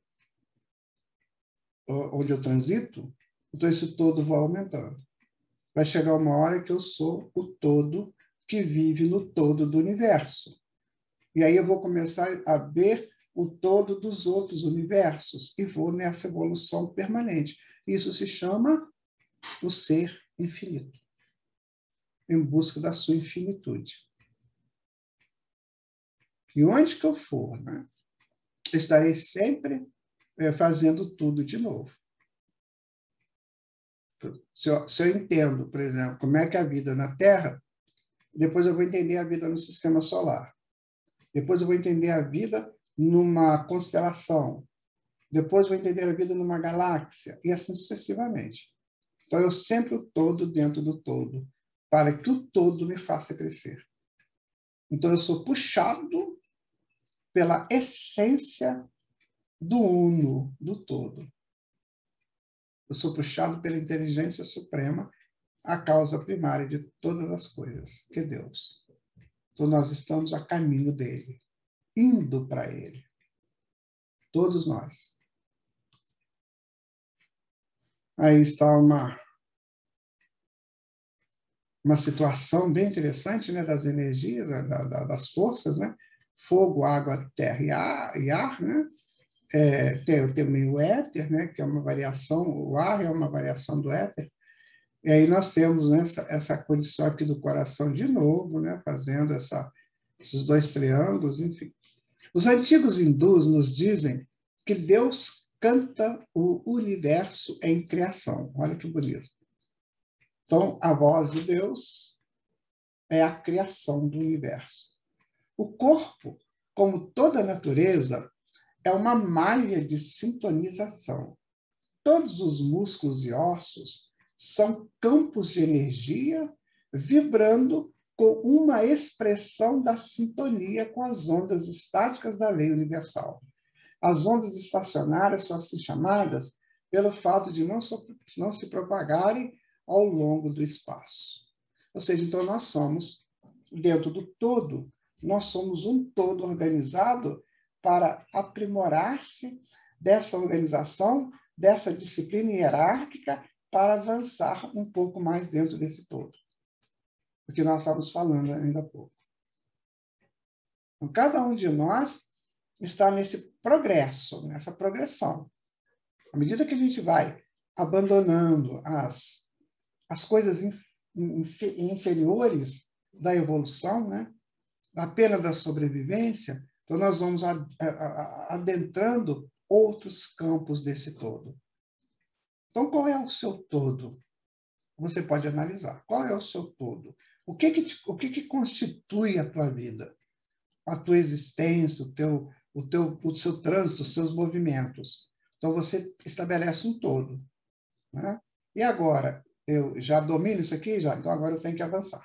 Speaker 2: onde eu transito, então esse todo vai aumentando. Vai chegar uma hora que eu sou o todo que vive no todo do universo. E aí eu vou começar a ver o todo dos outros universos e vou nessa evolução permanente. Isso se chama o ser infinito, em busca da sua infinitude. E onde que eu for, né, estarei sempre é, fazendo tudo de novo. Se eu, se eu entendo, por exemplo, como é que é a vida na Terra, depois eu vou entender a vida no sistema solar. Depois eu vou entender a vida numa constelação. Depois eu vou entender a vida numa galáxia, e assim sucessivamente. Então, eu sempre o todo dentro do todo, para que o todo me faça crescer. Então, eu sou puxado pela essência do uno, do todo. Eu sou puxado pela inteligência suprema, a causa primária de todas as coisas, que é Deus. Então, nós estamos a caminho dele, indo para ele. Todos nós. Aí está uma, uma situação bem interessante, né, das energias, da, da, das forças, né? Fogo, água, terra e ar, e ar, né? É, tem também o éter, né, que é uma variação, o ar é uma variação do éter. E aí nós temos, né, essa, essa condição aqui do coração de novo, né, fazendo essa, esses dois triângulos, enfim. Os antigos hindus nos dizem que Deus canta o universo em criação. Olha que bonito. Então, a voz de Deus é a criação do universo. O corpo, como toda a natureza, é uma malha de sintonização. Todos os músculos e ossos são campos de energia vibrando com uma expressão da sintonia com as ondas estáticas da lei universal. As ondas estacionárias são assim chamadas pelo fato de não, so, não se propagarem ao longo do espaço. Ou seja, então nós somos, dentro do todo, nós somos um todo organizado para aprimorar-se dessa organização, dessa disciplina hierárquica, para avançar um pouco mais dentro desse todo. O que nós estávamos falando ainda há pouco. Então, cada um de nós está nesse progresso, nessa progressão. À medida que a gente vai abandonando as, as coisas inf, inf, inferiores da evolução, né? Apenas da sobrevivência, então nós vamos adentrando outros campos desse todo. Então, qual é o seu todo? Você pode analisar. Qual é o seu todo? O que que, o que, que constitui a tua vida? A tua existência, o teu, o teu, o seu trânsito, os seus movimentos. Então, você estabelece um todo. Né? E agora, eu já domino isso aqui? Já, então agora eu tenho que avançar.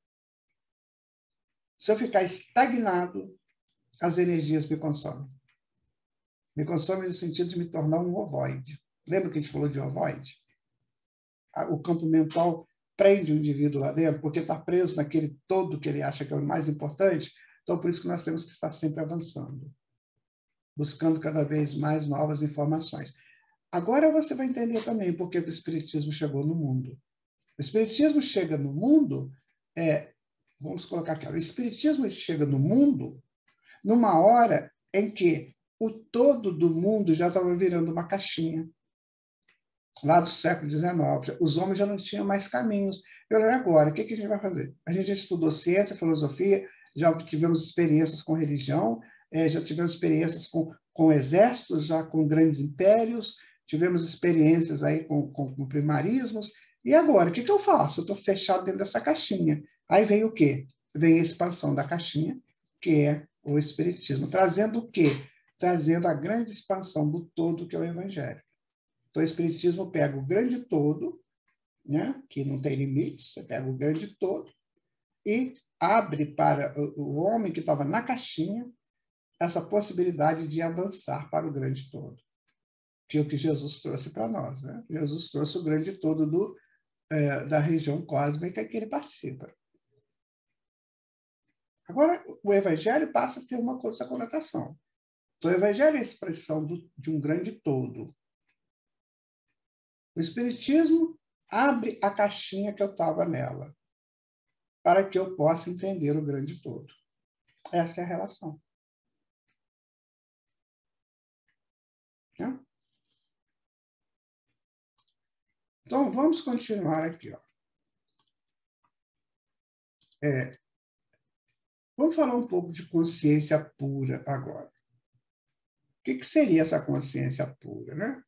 Speaker 2: Se eu ficar estagnado, as energias me consomem. Me consomem no sentido de me tornar um ovoide. Lembra que a gente falou de ovoide? O campo mental prende o indivíduo lá dentro, porque está preso naquele todo que ele acha que é o mais importante. Então, por isso que nós temos que estar sempre avançando, buscando cada vez mais novas informações. Agora você vai entender também por que o Espiritismo chegou no mundo. O Espiritismo chega no mundo, é, vamos colocar aqui, o Espiritismo chega no mundo numa hora em que o todo do mundo já estava virando uma caixinha. Lá do século dezenove, os homens já não tinham mais caminhos. E agora, o que a gente vai fazer? A gente já estudou ciência, filosofia, já tivemos experiências com religião, já tivemos experiências com, com exércitos, já com grandes impérios, tivemos experiências aí com, com, com primarismos. E agora, o que, que eu faço? Eu estou fechado dentro dessa caixinha. Aí vem o quê? Vem a expansão da caixinha, que é o Espiritismo. Trazendo o quê? Trazendo a grande expansão do todo, que é o Evangelho. Então, o Espiritismo pega o grande todo, né, que não tem limites, você pega o grande todo e abre para o homem que estava na caixinha essa possibilidade de avançar para o grande todo, que é o que Jesus trouxe para nós. Né? Jesus trouxe o grande todo do, é, da região cósmica que ele participa. Agora, o Evangelho passa a ter uma outra conotação. Então, o Evangelho é a expressão do, de um grande todo. O Espiritismo abre a caixinha que eu estava nela, para que eu possa entender o grande todo. Essa é a relação. Né? Então, vamos continuar aqui. Ó. É, vamos falar um pouco de consciência pura agora. O que, que seria essa consciência pura? Né?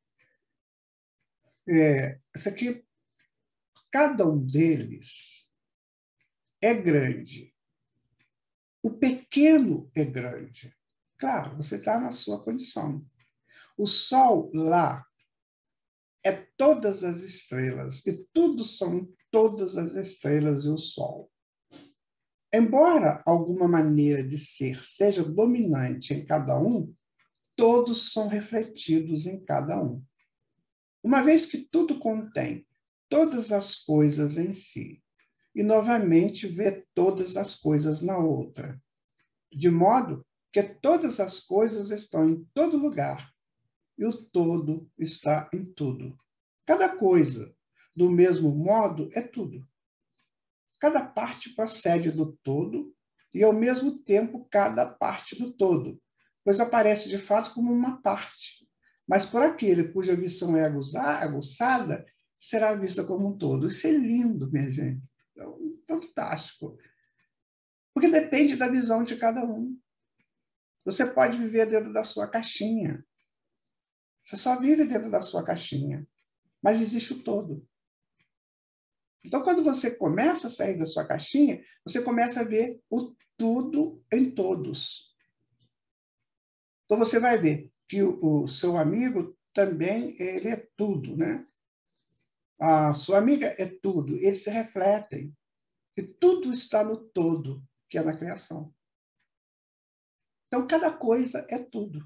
Speaker 2: É, essa aqui, cada um deles é grande. O pequeno é grande. Claro, você está na sua condição. O Sol lá é todas as estrelas, e tudo são todas as estrelas e o Sol. Embora alguma maneira de ser seja dominante em cada um, todos são refletidos em cada um. Uma vez que tudo contém todas as coisas em si, e novamente vê todas as coisas na outra, de modo que todas as coisas estão em todo lugar, e o todo está em tudo. Cada coisa, do mesmo modo, é tudo. Cada parte procede do todo e, ao mesmo tempo, cada parte do todo, pois aparece de fato como uma parte. Mas por aquele cuja visão é aguçada, será vista como um todo. Isso é lindo, minha gente. É fantástico. Porque depende da visão de cada um. Você pode viver dentro da sua caixinha. Você só vive dentro da sua caixinha. Mas existe o todo. Então, quando você começa a sair da sua caixinha, você começa a ver o tudo em todos. Então, você vai ver que o, o seu amigo também ele é tudo, né? a sua amiga é tudo. Eles se refletem. E tudo está no todo, que é na criação. Então, cada coisa é tudo.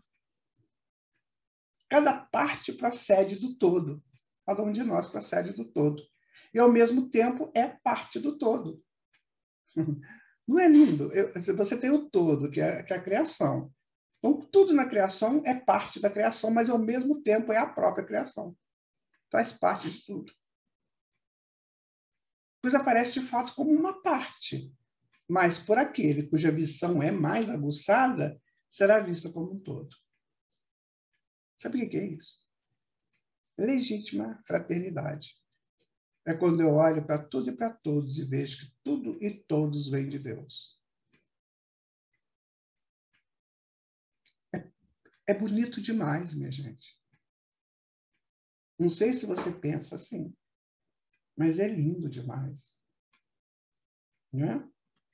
Speaker 2: Cada parte procede do todo. Cada um de nós procede do todo. E, ao mesmo tempo, é parte do todo. Não é lindo? Eu, você tem o todo, que é, que é a criação. Então, tudo na criação é parte da criação, mas, ao mesmo tempo, é a própria criação. Faz parte de tudo. Pois aparece, de fato, como uma parte. Mas, por aquele cuja visão é mais aguçada, será vista como um todo. Sabe o que é isso? Legítima fraternidade. É quando eu olho para tudo e para todos e vejo que tudo e todos vêm de Deus. É, é bonito demais, minha gente. Não sei se você pensa assim, mas é lindo demais. Não é?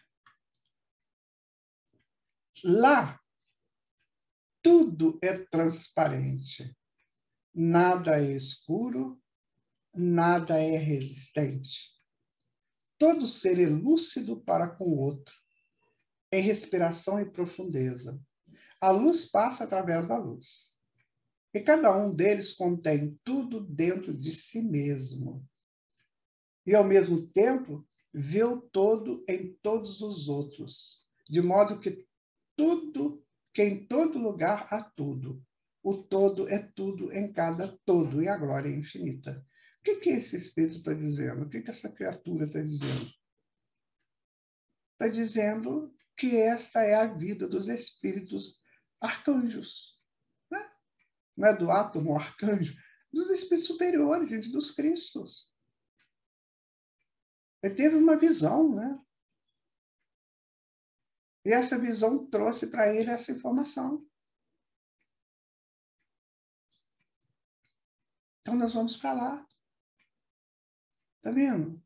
Speaker 2: Lá, tudo é transparente. Nada é escuro, nada é resistente. Todo ser é lúcido para com o outro, em respiração e profundeza. A luz passa através da luz. E cada um deles contém tudo dentro de si mesmo. E, ao mesmo tempo, vê o todo em todos os outros, de modo que tudo, que em todo lugar há tudo. O todo é tudo em cada todo, e a glória é infinita. O que, que esse espírito está dizendo? O que, que essa criatura está dizendo? Está dizendo que esta é a vida dos espíritos arcanjos. Né? Não é do átomo arcanjo, dos espíritos superiores, gente, dos cristos. Ele teve uma visão, né? E essa visão trouxe para ele essa informação. Então, nós vamos para lá. Está vendo?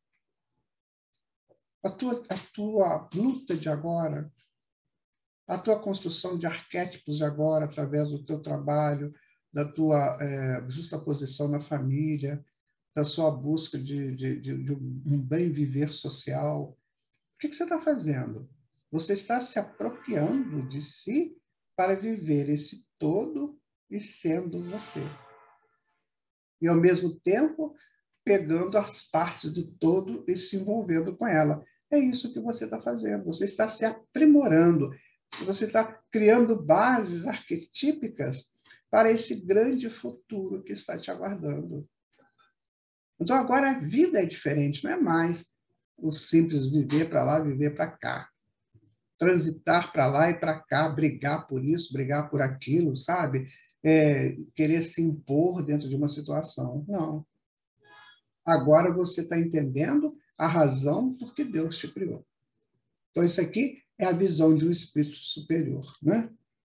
Speaker 2: A tua, a tua luta de agora, a tua construção de arquétipos de agora, através do teu trabalho, da tua é, justa posição na família, da sua busca de, de, de, de um bem viver social. O que, que você está fazendo? Você está se apropriando de si para viver esse todo e sendo você. E, ao mesmo tempo, pegando as partes do todo e se envolvendo com ela. É isso que você está fazendo. Você está se aprimorando. Você está criando bases arquetípicas para esse grande futuro que está te aguardando. Então, agora a vida é diferente. Não é mais o simples viver para lá, viver para cá. Transitar para lá e para cá, brigar por isso, brigar por aquilo, sabe? É, querer se impor dentro de uma situação. Não. Agora você está entendendo a razão por que Deus te criou. Então, isso aqui é a visão de um espírito superior, né?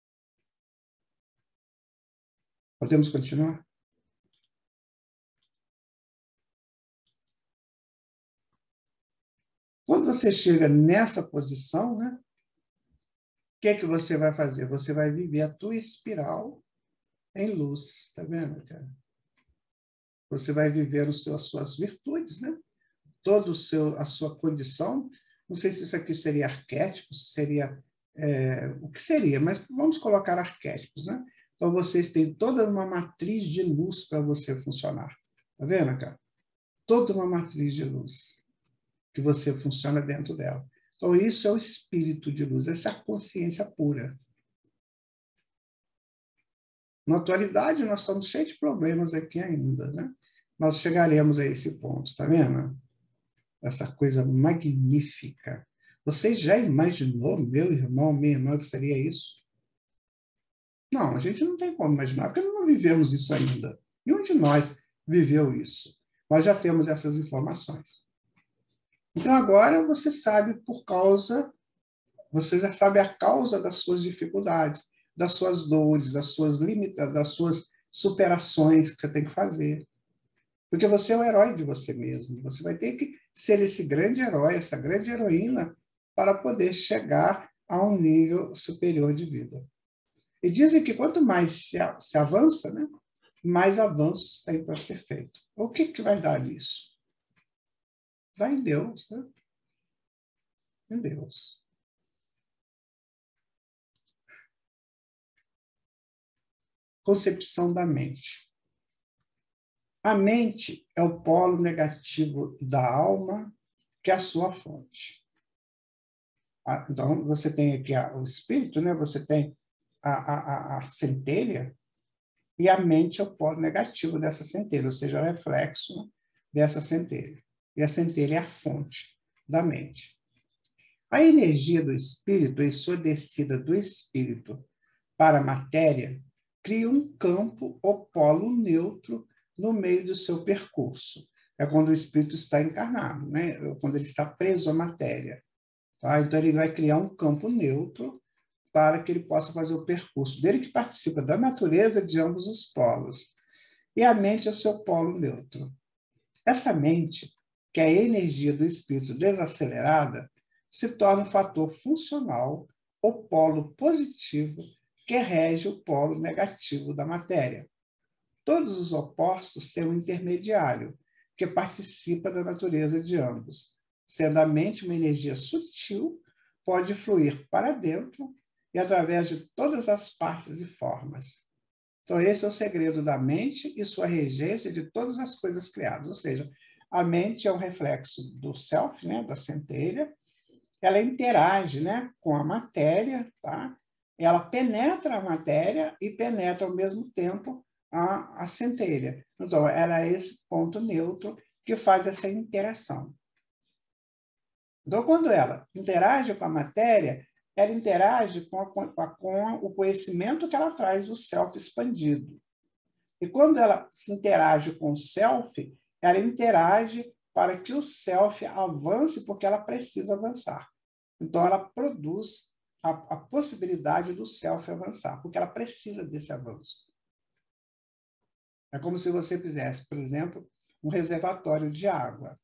Speaker 2: Podemos continuar? Quando você chega nessa posição, né? O que é que você vai fazer? Você vai viver a tua espiral em luz, tá vendo, cara? Você vai viver os seus, as suas virtudes, né? Toda a sua condição. Não sei se isso aqui seria arquétipo, se seria é, o que seria, mas vamos colocar arquétipos, né? Então, vocês têm toda uma matriz de luz para você funcionar. Tá vendo, cara? Toda uma matriz de luz que você funciona dentro dela. Então, isso é o espírito de luz, essa é a consciência pura. Na atualidade, nós estamos cheios de problemas aqui ainda, né? Nós chegaremos a esse ponto, tá vendo? Essa coisa magnífica. Você já imaginou, meu irmão, minha irmã, que seria isso? Não, a gente não tem como imaginar, porque não vivemos isso ainda. Nenhum de nós viveu isso. Nós já temos essas informações. Então, agora você sabe por causa, você já sabe a causa das suas dificuldades, das suas dores, das suas limitações, das suas superações que você tem que fazer. Porque você é o herói de você mesmo. Você vai ter que ser esse grande herói, essa grande heroína, para poder chegar a um nível superior de vida. E dizem que quanto mais se avança, né, mais avanços tem para ser feito. O que, que vai dar nisso? Vai em Deus, né? Em Deus. Concepção da mente. A mente é o polo negativo da alma, que é a sua fonte. Então, você tem aqui o espírito, né? Você tem a, a, a centelha, e a mente é o polo negativo dessa centelha, ou seja, o reflexo dessa centelha. E a centelha é a fonte da mente. A energia do espírito, em sua descida do espírito para a matéria, cria um campo ou polo neutro no meio do seu percurso. É quando o espírito está encarnado, né? Quando ele está preso à matéria. Tá? Então, ele vai criar um campo neutro para que ele possa fazer o percurso dele, que participa da natureza de ambos os polos. E a mente é o seu polo neutro. Essa mente, que é a energia do espírito desacelerada, se torna um fator funcional, o polo positivo, que rege o polo negativo da matéria. Todos os opostos têm um intermediário, que participa da natureza de ambos. Sendo a mente uma energia sutil, pode fluir para dentro e através de todas as partes e formas. Então, esse é o segredo da mente e sua regência de todas as coisas criadas. Ou seja, a mente é um reflexo do self, né, da centelha, ela interage, né, com a matéria, tá? Ela penetra a matéria e penetra ao mesmo tempo a, a centelha. Então, era esse ponto neutro que faz essa interação. Então, quando ela interage com a matéria, ela interage com, a, com, a, com o conhecimento que ela traz do self expandido. E quando ela se interage com o self, ela interage para que o self avance, porque ela precisa avançar. Então, ela produz a, a possibilidade do self avançar, porque ela precisa desse avanço. É como se você fizesse, por exemplo, um reservatório de água.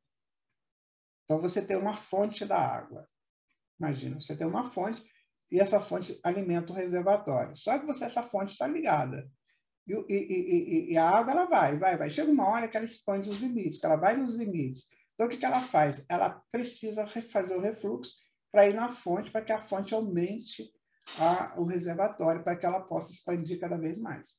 Speaker 2: Então, você tem uma fonte da água. Imagina, você tem uma fonte e essa fonte alimenta o reservatório. Só que você, essa fonte está ligada. E, e, e, e a água, ela vai, vai, vai. Chega uma hora que ela expande os limites, que ela vai nos limites. Então, o que, que ela faz? Ela precisa fazer o refluxo para ir na fonte, para que a fonte aumente a, o reservatório, para que ela possa expandir cada vez mais.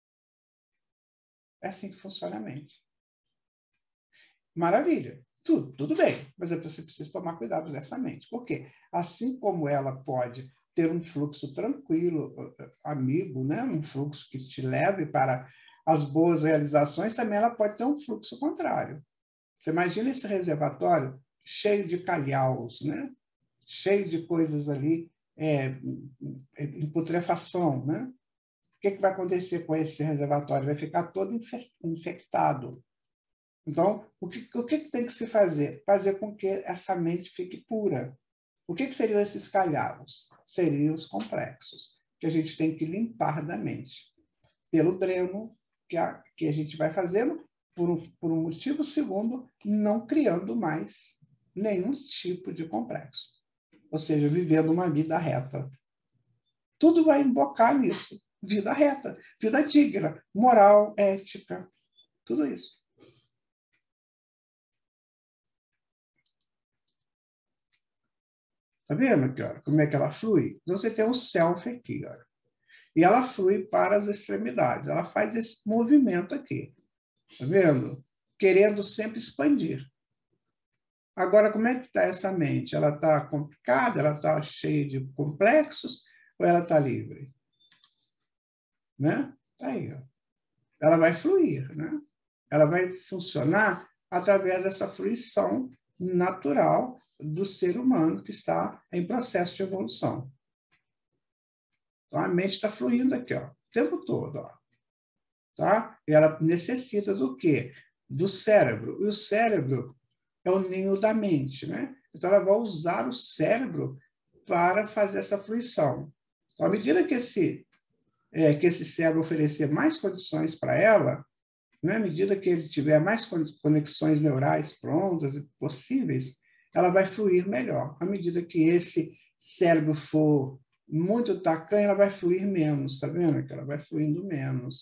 Speaker 2: É assim que funciona a mente. Maravilha. Tudo, tudo bem, mas você precisa tomar cuidado dessa mente. Por quê? Assim como ela pode ter um fluxo tranquilo, amigo, né? Um fluxo que te leve para as boas realizações, também ela pode ter um fluxo contrário. Você imagina esse reservatório cheio de calhaus, né? Cheio de coisas ali, é, em putrefação, né? O que, que vai acontecer com esse reservatório? Vai ficar todo infectado. Então, o que, o que tem que se fazer? Fazer com que essa mente fique pura. O que, que seriam esses calhaus? Seriam os complexos, que a gente tem que limpar da mente. Pelo dreno que a, que a gente vai fazendo, por um, por um motivo. Segundo, não criando mais nenhum tipo de complexo. Ou seja, vivendo uma vida reta. Tudo vai embocar nisso. Vida reta, vida digna, moral, ética, tudo isso. Está vendo aqui, ó, como é que ela flui? Então, você tem um self aqui, ó, e ela flui para as extremidades. Ela faz esse movimento aqui. Está vendo? Querendo sempre expandir. Agora, como é que está essa mente? Ela está complicada? Ela está cheia de complexos? Ou ela está livre? Né? Está aí, ó. Ela vai fluir, né? Ela vai funcionar através dessa fruição natural do ser humano que está em processo de evolução. Então, a mente está fluindo aqui, ó, o tempo todo. Ó, tá? E ela necessita do quê? Do cérebro. E o cérebro é o ninho da mente, né? Então, ela vai usar o cérebro para fazer essa fruição. Então, à medida que esse, é, que esse cérebro oferecer mais condições para ela, né, à medida que ele tiver mais conexões neurais prontas e possíveis, ela vai fluir melhor. À medida que esse cérebro for muito tacanho, ela vai fluir menos, tá vendo? Que ela vai fluindo menos.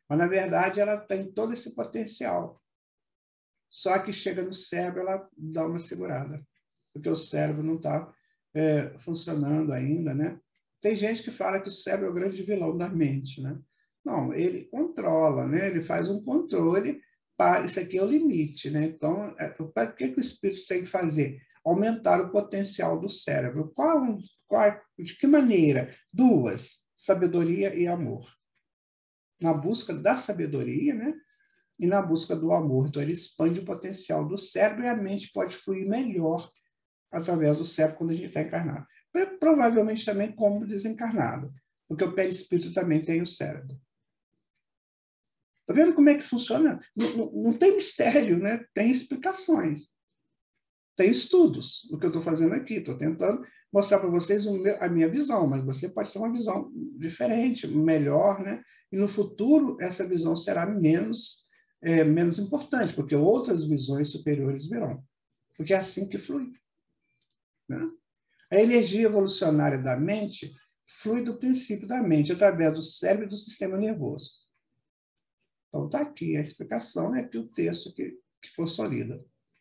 Speaker 2: Mas, na verdade, ela tem todo esse potencial. Só que chega no cérebro, ela dá uma segurada, porque o cérebro não está é, funcionando ainda, né? Tem gente que fala que o cérebro é o grande vilão da mente, né? Não, ele controla, né? Ele faz um controle para isso aqui é o limite, né? Então, é, para que, que o espírito tem que fazer? Aumentar o potencial do cérebro. Qual, qual, de que maneira? Duas: sabedoria e amor. Na busca da sabedoria, né? E na busca do amor. Então, ele expande o potencial do cérebro e a mente pode fluir melhor através do cérebro quando a gente está encarnado. Provavelmente também como desencarnado, porque o perispírito também tem o cérebro. Está vendo como é que funciona? Não, não, não tem mistério, né? Tem explicações. Tem estudos. O que eu estou fazendo aqui, estou tentando mostrar para vocês meu, a minha visão, mas você pode ter uma visão diferente, melhor, né? E no futuro, essa visão será menos, é, menos importante, porque outras visões superiores virão. Porque é assim que flui. Né? A energia evolucionária da mente flui do princípio da mente, através do cérebro e do sistema nervoso. Então, está aqui a explicação, né? Aqui o texto que, que consolida.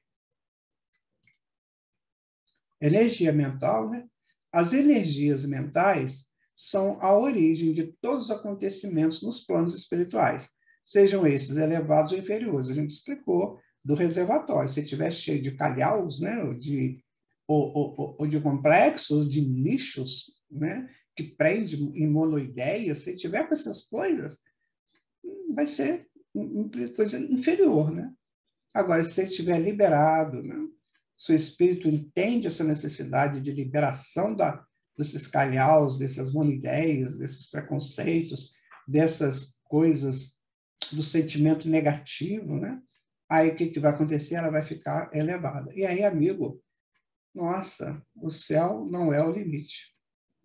Speaker 2: Energia mental, né? As energias mentais são a origem de todos os acontecimentos nos planos espirituais, sejam esses elevados ou inferiores. A gente explicou do reservatório. Se estiver cheio de calhaus, né? Ou de, ou, ou, ou de complexos, de nichos, né? Que prende em monoideias, se tiver com essas coisas, vai ser coisa inferior, né? Agora, se ele estiver liberado, né? Seu espírito entende essa necessidade de liberação da, desses calhaus, dessas monoideias, desses preconceitos, dessas coisas do sentimento negativo, né? Aí o que, que vai acontecer? Ela vai ficar elevada. E aí, amigo, nossa, o céu não é o limite.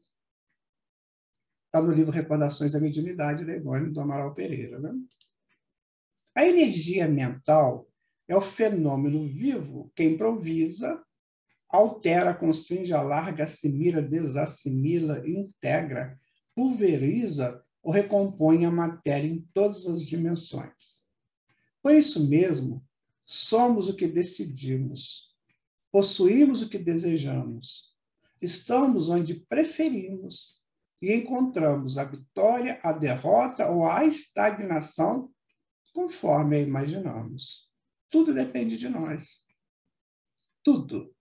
Speaker 2: Está no livro Recordações da Mediunidade, de Egônio, do Amaral Pereira. Né? A energia mental é o fenômeno vivo que improvisa, altera, constringe, alarga, assimila, desassimila, integra, pulveriza ou recompõe a matéria em todas as dimensões. Por isso mesmo, somos o que decidimos, possuímos o que desejamos, estamos onde preferimos e encontramos a vitória, a derrota ou a estagnação conforme a imaginamos. Tudo depende de nós. Tudo.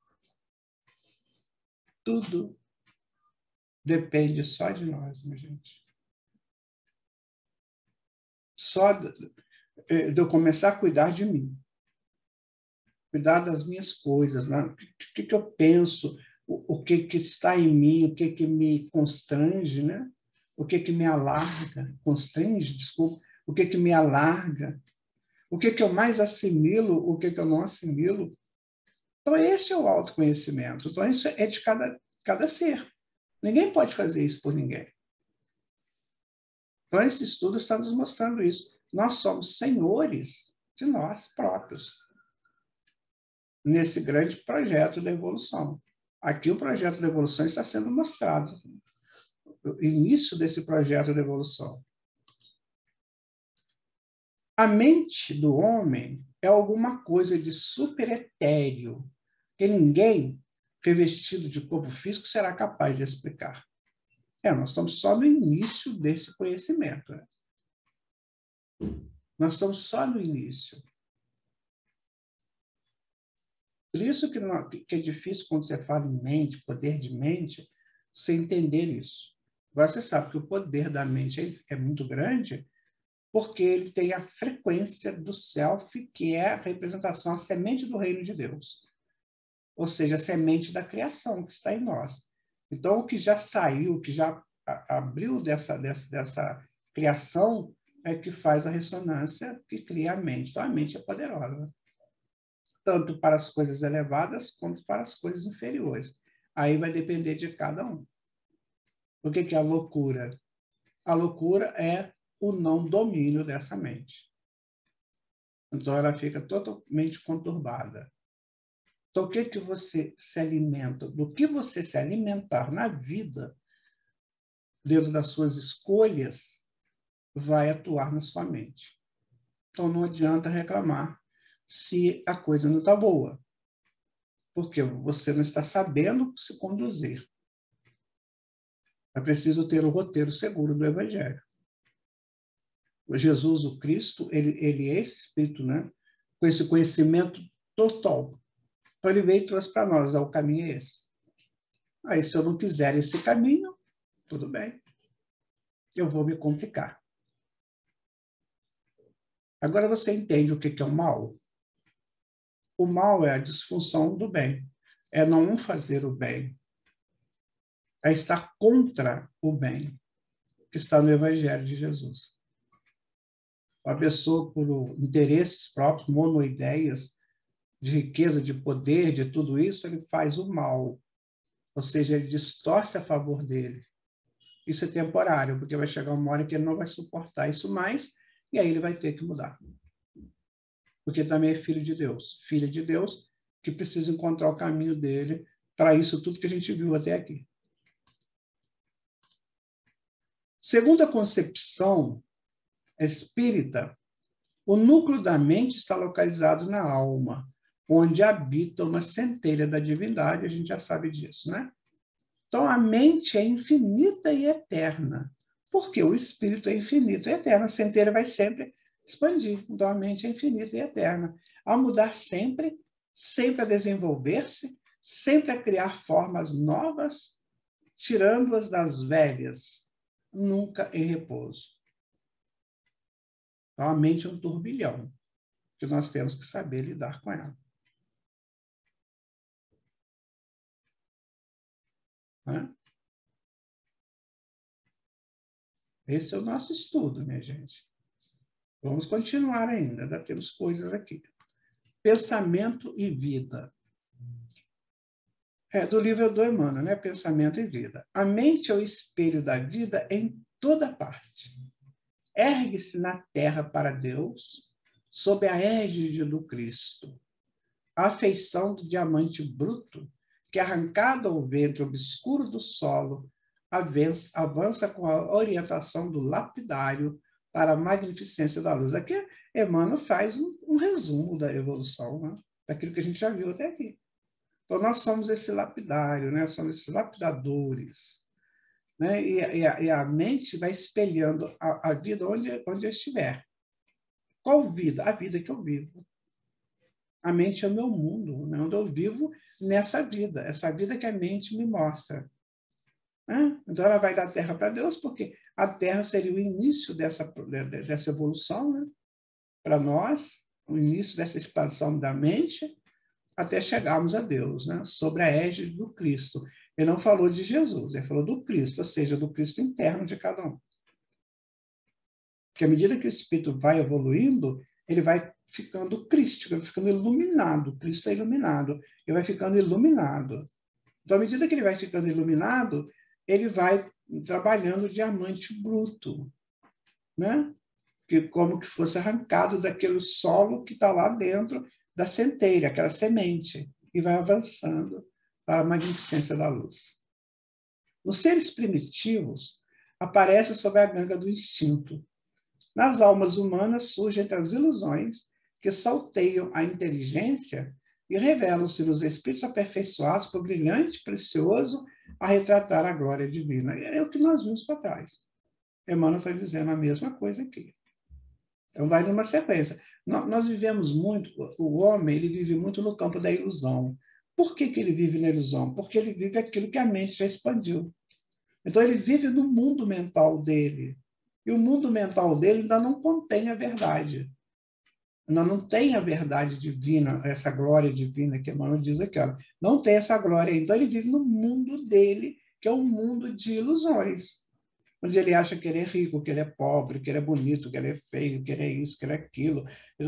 Speaker 2: Tudo depende só de nós, minha gente. Só de, de eu começar a cuidar de mim. Cuidar das minhas coisas, né? O que, que eu penso, o, o que, que está em mim, o que, que me constrange, né? O que, que me alarga, constrange, desculpa, o que, que me alarga, o que, que eu mais assimilo, o que, que eu não assimilo. Então, esse é o autoconhecimento. Então, isso é de cada, cada ser. Ninguém pode fazer isso por ninguém. Então, esse estudo está nos mostrando isso. Nós somos senhores de nós próprios nesse grande projeto da evolução. Aqui o projeto da evolução está sendo mostrado. O início desse projeto da evolução. A mente do homem é alguma coisa de super etéreo, que ninguém revestido de corpo físico será capaz de explicar. É, nós estamos só no início desse conhecimento. Né? Nós estamos só no início. Por isso que, não, que é difícil, quando você fala em mente, poder de mente, você entender isso. Agora, você sabe que o poder da mente é muito grande, porque ele tem a frequência do self, que é a representação, a semente do reino de Deus. Ou seja, a semente da criação que está em nós. Então, o que já saiu, o que já abriu dessa, dessa, dessa criação, é que faz a ressonância que cria a mente. Então, a mente é poderosa. Tanto para as coisas elevadas, quanto para as coisas inferiores. Aí vai depender de cada um. O que é a loucura? A loucura é o não domínio dessa mente. Então, ela fica totalmente conturbada. Então, o que que você se alimenta? Do que você se alimentar na vida, dentro das suas escolhas, vai atuar na sua mente. Então, não adianta reclamar se a coisa não está boa, porque você não está sabendo se conduzir. É preciso ter o roteiro seguro do Evangelho. O Jesus, o Cristo, ele, ele é esse Espírito, né? Com esse conhecimento total. Então, ele veio e trouxe para nós, ó, o caminho é esse. Aí, se eu não quiser esse caminho, tudo bem. Eu vou me complicar. Agora você entende o que é o mal? O mal é a disfunção do bem. É não fazer o bem. É estar contra o bem que está no Evangelho de Jesus. A pessoa, por interesses próprios, monoideias, de riqueza, de poder, de tudo isso, ele faz o mal. Ou seja, ele distorce a favor dele. Isso é temporário, porque vai chegar uma hora que ele não vai suportar isso mais, e aí ele vai ter que mudar. Porque também é filho de Deus. Filha de Deus, que precisa encontrar o caminho dele para isso tudo que a gente viu até aqui. Segundo a concepção espírita, o núcleo da mente está localizado na alma, onde habita uma centelha da divindade, a gente já sabe disso, né? Então, a mente é infinita e eterna, porque o espírito é infinito e eterno, a centelha vai sempre expandir, então a mente é infinita e eterna. A mudar sempre, sempre a desenvolver-se, sempre a criar formas novas, tirando-as das velhas, nunca em repouso. Então, a mente é um turbilhão, que nós temos que saber lidar com ela. Né? Esse é o nosso estudo, minha gente. Vamos continuar ainda, ainda temos coisas aqui. Pensamento e vida. É, do livro do Emmanuel, né? Pensamento e vida. A mente é o espelho da vida em toda parte. Ergue-se na terra para Deus, sob a égide do Cristo. A afeição do diamante bruto, que arrancado ao ventre obscuro do solo, avança com a orientação do lapidário para a magnificência da luz. Aqui, Emmanuel faz um, um resumo da evolução, né? Daquilo que a gente já viu até aqui. Então, nós somos esse lapidário, né? Somos esses lapidadores. Né? E, e, a, e a mente vai espelhando a, a vida onde, onde eu estiver. Qual vida? A vida que eu vivo. A mente é o meu mundo, né? Onde eu vivo nessa vida, essa vida que a mente me mostra. Né? Então, ela vai da Terra para Deus, porque a Terra seria o início dessa, dessa evolução, né? Para nós, o início dessa expansão da mente, até chegarmos a Deus, né? Sobre a égide do Cristo. Ele não falou de Jesus, ele falou do Cristo, ou seja, do Cristo interno de cada um. Porque à medida que o espírito vai evoluindo, ele vai ficando crístico, vai ficando iluminado. Cristo é iluminado, ele vai ficando iluminado. Então, à medida que ele vai ficando iluminado, ele vai trabalhando o diamante bruto, né? Que como que fosse arrancado daquele solo que está lá dentro da centelha, aquela semente, e vai avançando para a magnificência da luz. Nos seres primitivos, aparece sob a ganga do instinto. Nas almas humanas surgem entre as ilusões que salteiam a inteligência e revelam-se nos espíritos aperfeiçoados por brilhante, precioso, a retratar a glória divina. É o que nós vimos para trás. Emmanuel está dizendo a mesma coisa aqui. Então, vai numa sequência. Nós vivemos muito, o homem ele vive muito no campo da ilusão. Por que que ele vive na ilusão? Porque ele vive aquilo que a mente já expandiu. Então, ele vive no mundo mental dele. E o mundo mental dele ainda não contém a verdade. Ainda não tem a verdade divina, essa glória divina que Emmanuel diz aqui. Ó. Não tem essa glória. Então, ele vive no mundo dele, que é um mundo de ilusões. Onde ele acha que ele é rico, que ele é pobre, que ele é bonito, que ele é feio, que ele é isso, que ele é aquilo.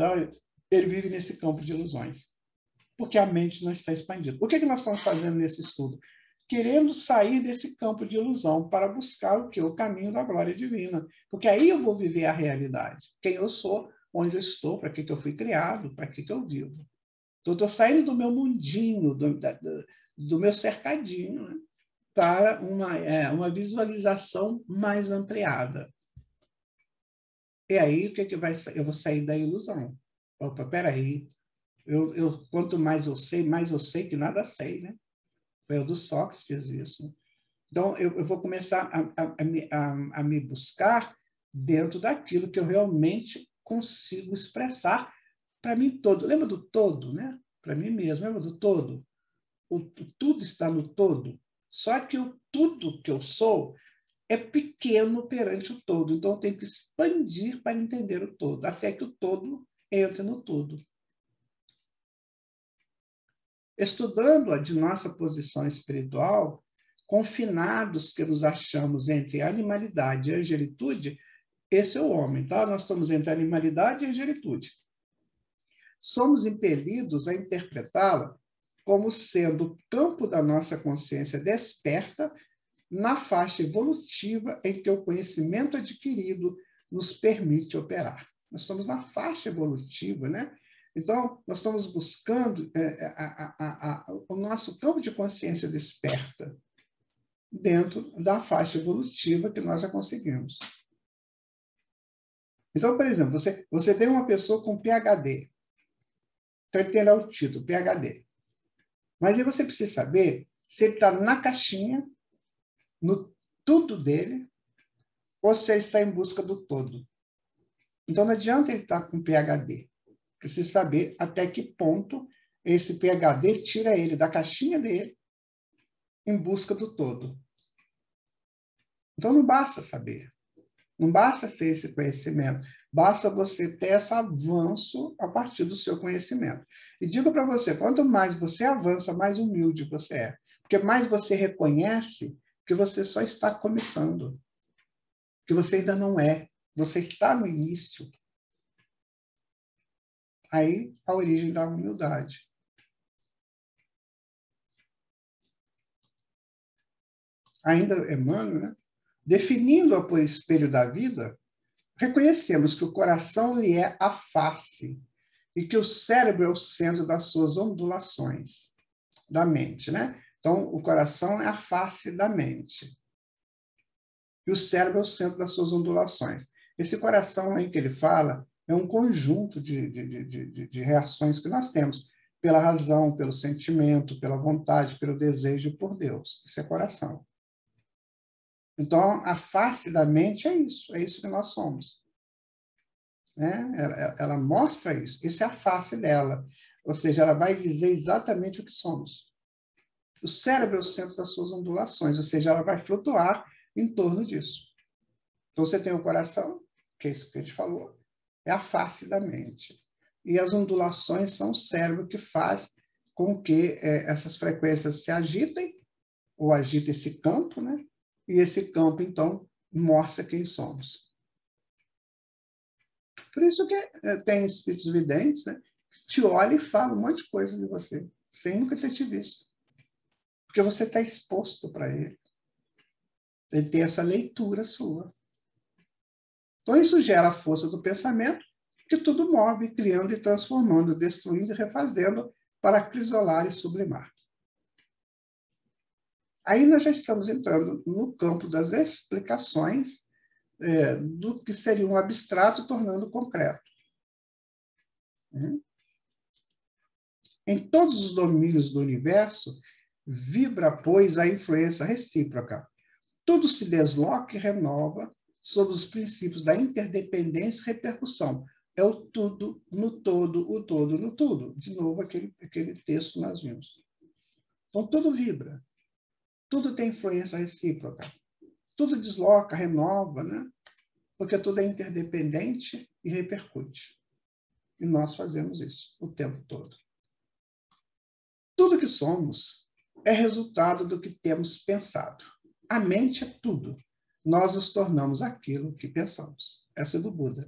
Speaker 2: Ele vive nesse campo de ilusões. Porque a mente não está expandida. O que, é que nós estamos fazendo nesse estudo? Querendo sair desse campo de ilusão para buscar o quê? O caminho da glória divina. Porque aí eu vou viver a realidade. Quem eu sou, onde eu estou, para que, que eu fui criado, para que, que eu vivo. Então, eu estou saindo do meu mundinho, do, do, do meu cercadinho, né? Para uma, é, uma visualização mais ampliada. E aí, o que, que vai sair? Eu vou sair da ilusão. Opa, peraí. Eu, eu, quanto mais eu sei, mais eu sei que nada sei, né? Foi o do Sócrates isso. Então, eu, eu vou começar a, a, a, me, a, a me buscar dentro daquilo que eu realmente consigo expressar para mim todo. Lembra do todo, né? Para mim mesmo, lembra do todo? O, o tudo está no todo. Só que o tudo que eu sou é pequeno perante o todo. Então, eu tenho que expandir para entender o todo, até que o todo entre no tudo. Estudando-a de nossa posição espiritual, confinados que nos achamos entre animalidade e angelitude, esse é o homem, tá? Nós estamos entre animalidade e angelitude. Somos impelidos a interpretá-la como sendo o campo da nossa consciência desperta na faixa evolutiva em que o conhecimento adquirido nos permite operar. Nós estamos na faixa evolutiva, né? Então, nós estamos buscando é, a, a, a, a, o nosso campo de consciência desperta dentro da faixa evolutiva que nós já conseguimos. Então, por exemplo, você, você tem uma pessoa com P H D. Então, ele tem lá o título, P H D. Mas aí você precisa saber se ele está na caixinha, no tudo dele, ou se ele está em busca do todo. Então, não adianta ele estar com P H D. Precisa saber até que ponto esse P H D tira ele da caixinha dele em busca do todo. Então, não basta saber. Não basta ter esse conhecimento. Basta você ter esse avanço a partir do seu conhecimento. E digo para você, quanto mais você avança, mais humilde você é. Porque mais você reconhece que você só está começando. Que você ainda não é. Você está no início. Aí, a origem da humildade. Ainda Emmanuel, né? Definindo-a por espelho da vida, reconhecemos que o coração lhe é a face e que o cérebro é o centro das suas ondulações da mente, né? Então, o coração é a face da mente. E o cérebro é o centro das suas ondulações. Esse coração aí que ele fala é um conjunto de, de, de, de, de reações que nós temos pela razão, pelo sentimento, pela vontade, pelo desejo por Deus. Isso é coração. Então, a face da mente é isso, é isso que nós somos. Né? Ela, ela mostra isso, isso é a face dela. Ou seja, ela vai dizer exatamente o que somos. O cérebro é o centro das suas ondulações, ou seja, ela vai flutuar em torno disso. Então, você tem o coração, que é isso que a gente falou, é a face da mente. E as ondulações são o cérebro que faz com que é, essas frequências se agitem, ou agita esse campo, né? E esse campo, então, mostra quem somos. Por isso que é, tem espíritos videntes, né? Que te olham e falam um monte de coisa de você, sem nunca ter te visto. Porque você está exposto para ele. Ele tem essa leitura sua. Então, isso gera a força do pensamento, que tudo move, criando e transformando, destruindo e refazendo para acrisolar e sublimar. Aí nós já estamos entrando no campo das explicações é, do que seria um abstrato tornando concreto. Em todos os domínios do universo, vibra, pois, a influência recíproca. Tudo se desloca e renova sob os princípios da interdependência e repercussão. É o tudo no todo, o todo no tudo. De novo, aquele, aquele texto que nós vimos. Então, tudo vibra. Tudo tem influência recíproca. Tudo desloca, renova, né? Porque tudo é interdependente e repercute. E nós fazemos isso o tempo todo. Tudo que somos é resultado do que temos pensado. A mente é tudo. Nós nos tornamos aquilo que pensamos. Essa é do Buda.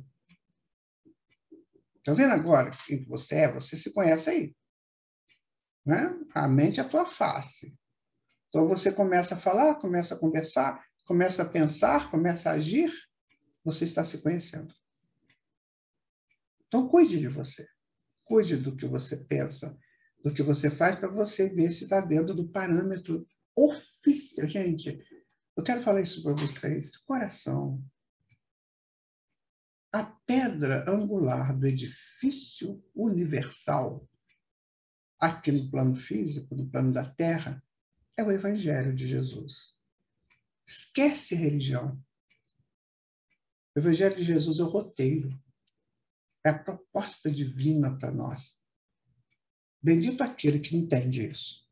Speaker 2: Está vendo agora quem você é? Você se conhece aí. Né? A mente é a tua face. Então você começa a falar, começa a conversar, começa a pensar, começa a agir, você está se conhecendo. Então cuide de você. Cuide do que você pensa, do que você faz, para você ver se está dentro do parâmetro oficial. Gente, eu quero falar isso para vocês, de coração. a pedra angular do edifício universal, aqui no plano físico, no plano da Terra, é o Evangelho de Jesus. Esquece religião. O Evangelho de Jesus é o roteiro, é a proposta divina para nós. Bendito aquele que entende isso.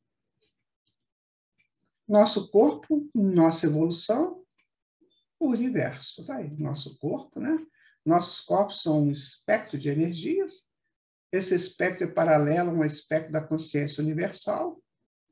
Speaker 2: Nosso corpo, nossa evolução, o universo. Tá aí, nosso corpo, né? Nossos corpos são um espectro de energias. Esse espectro é paralelo a um espectro da consciência universal,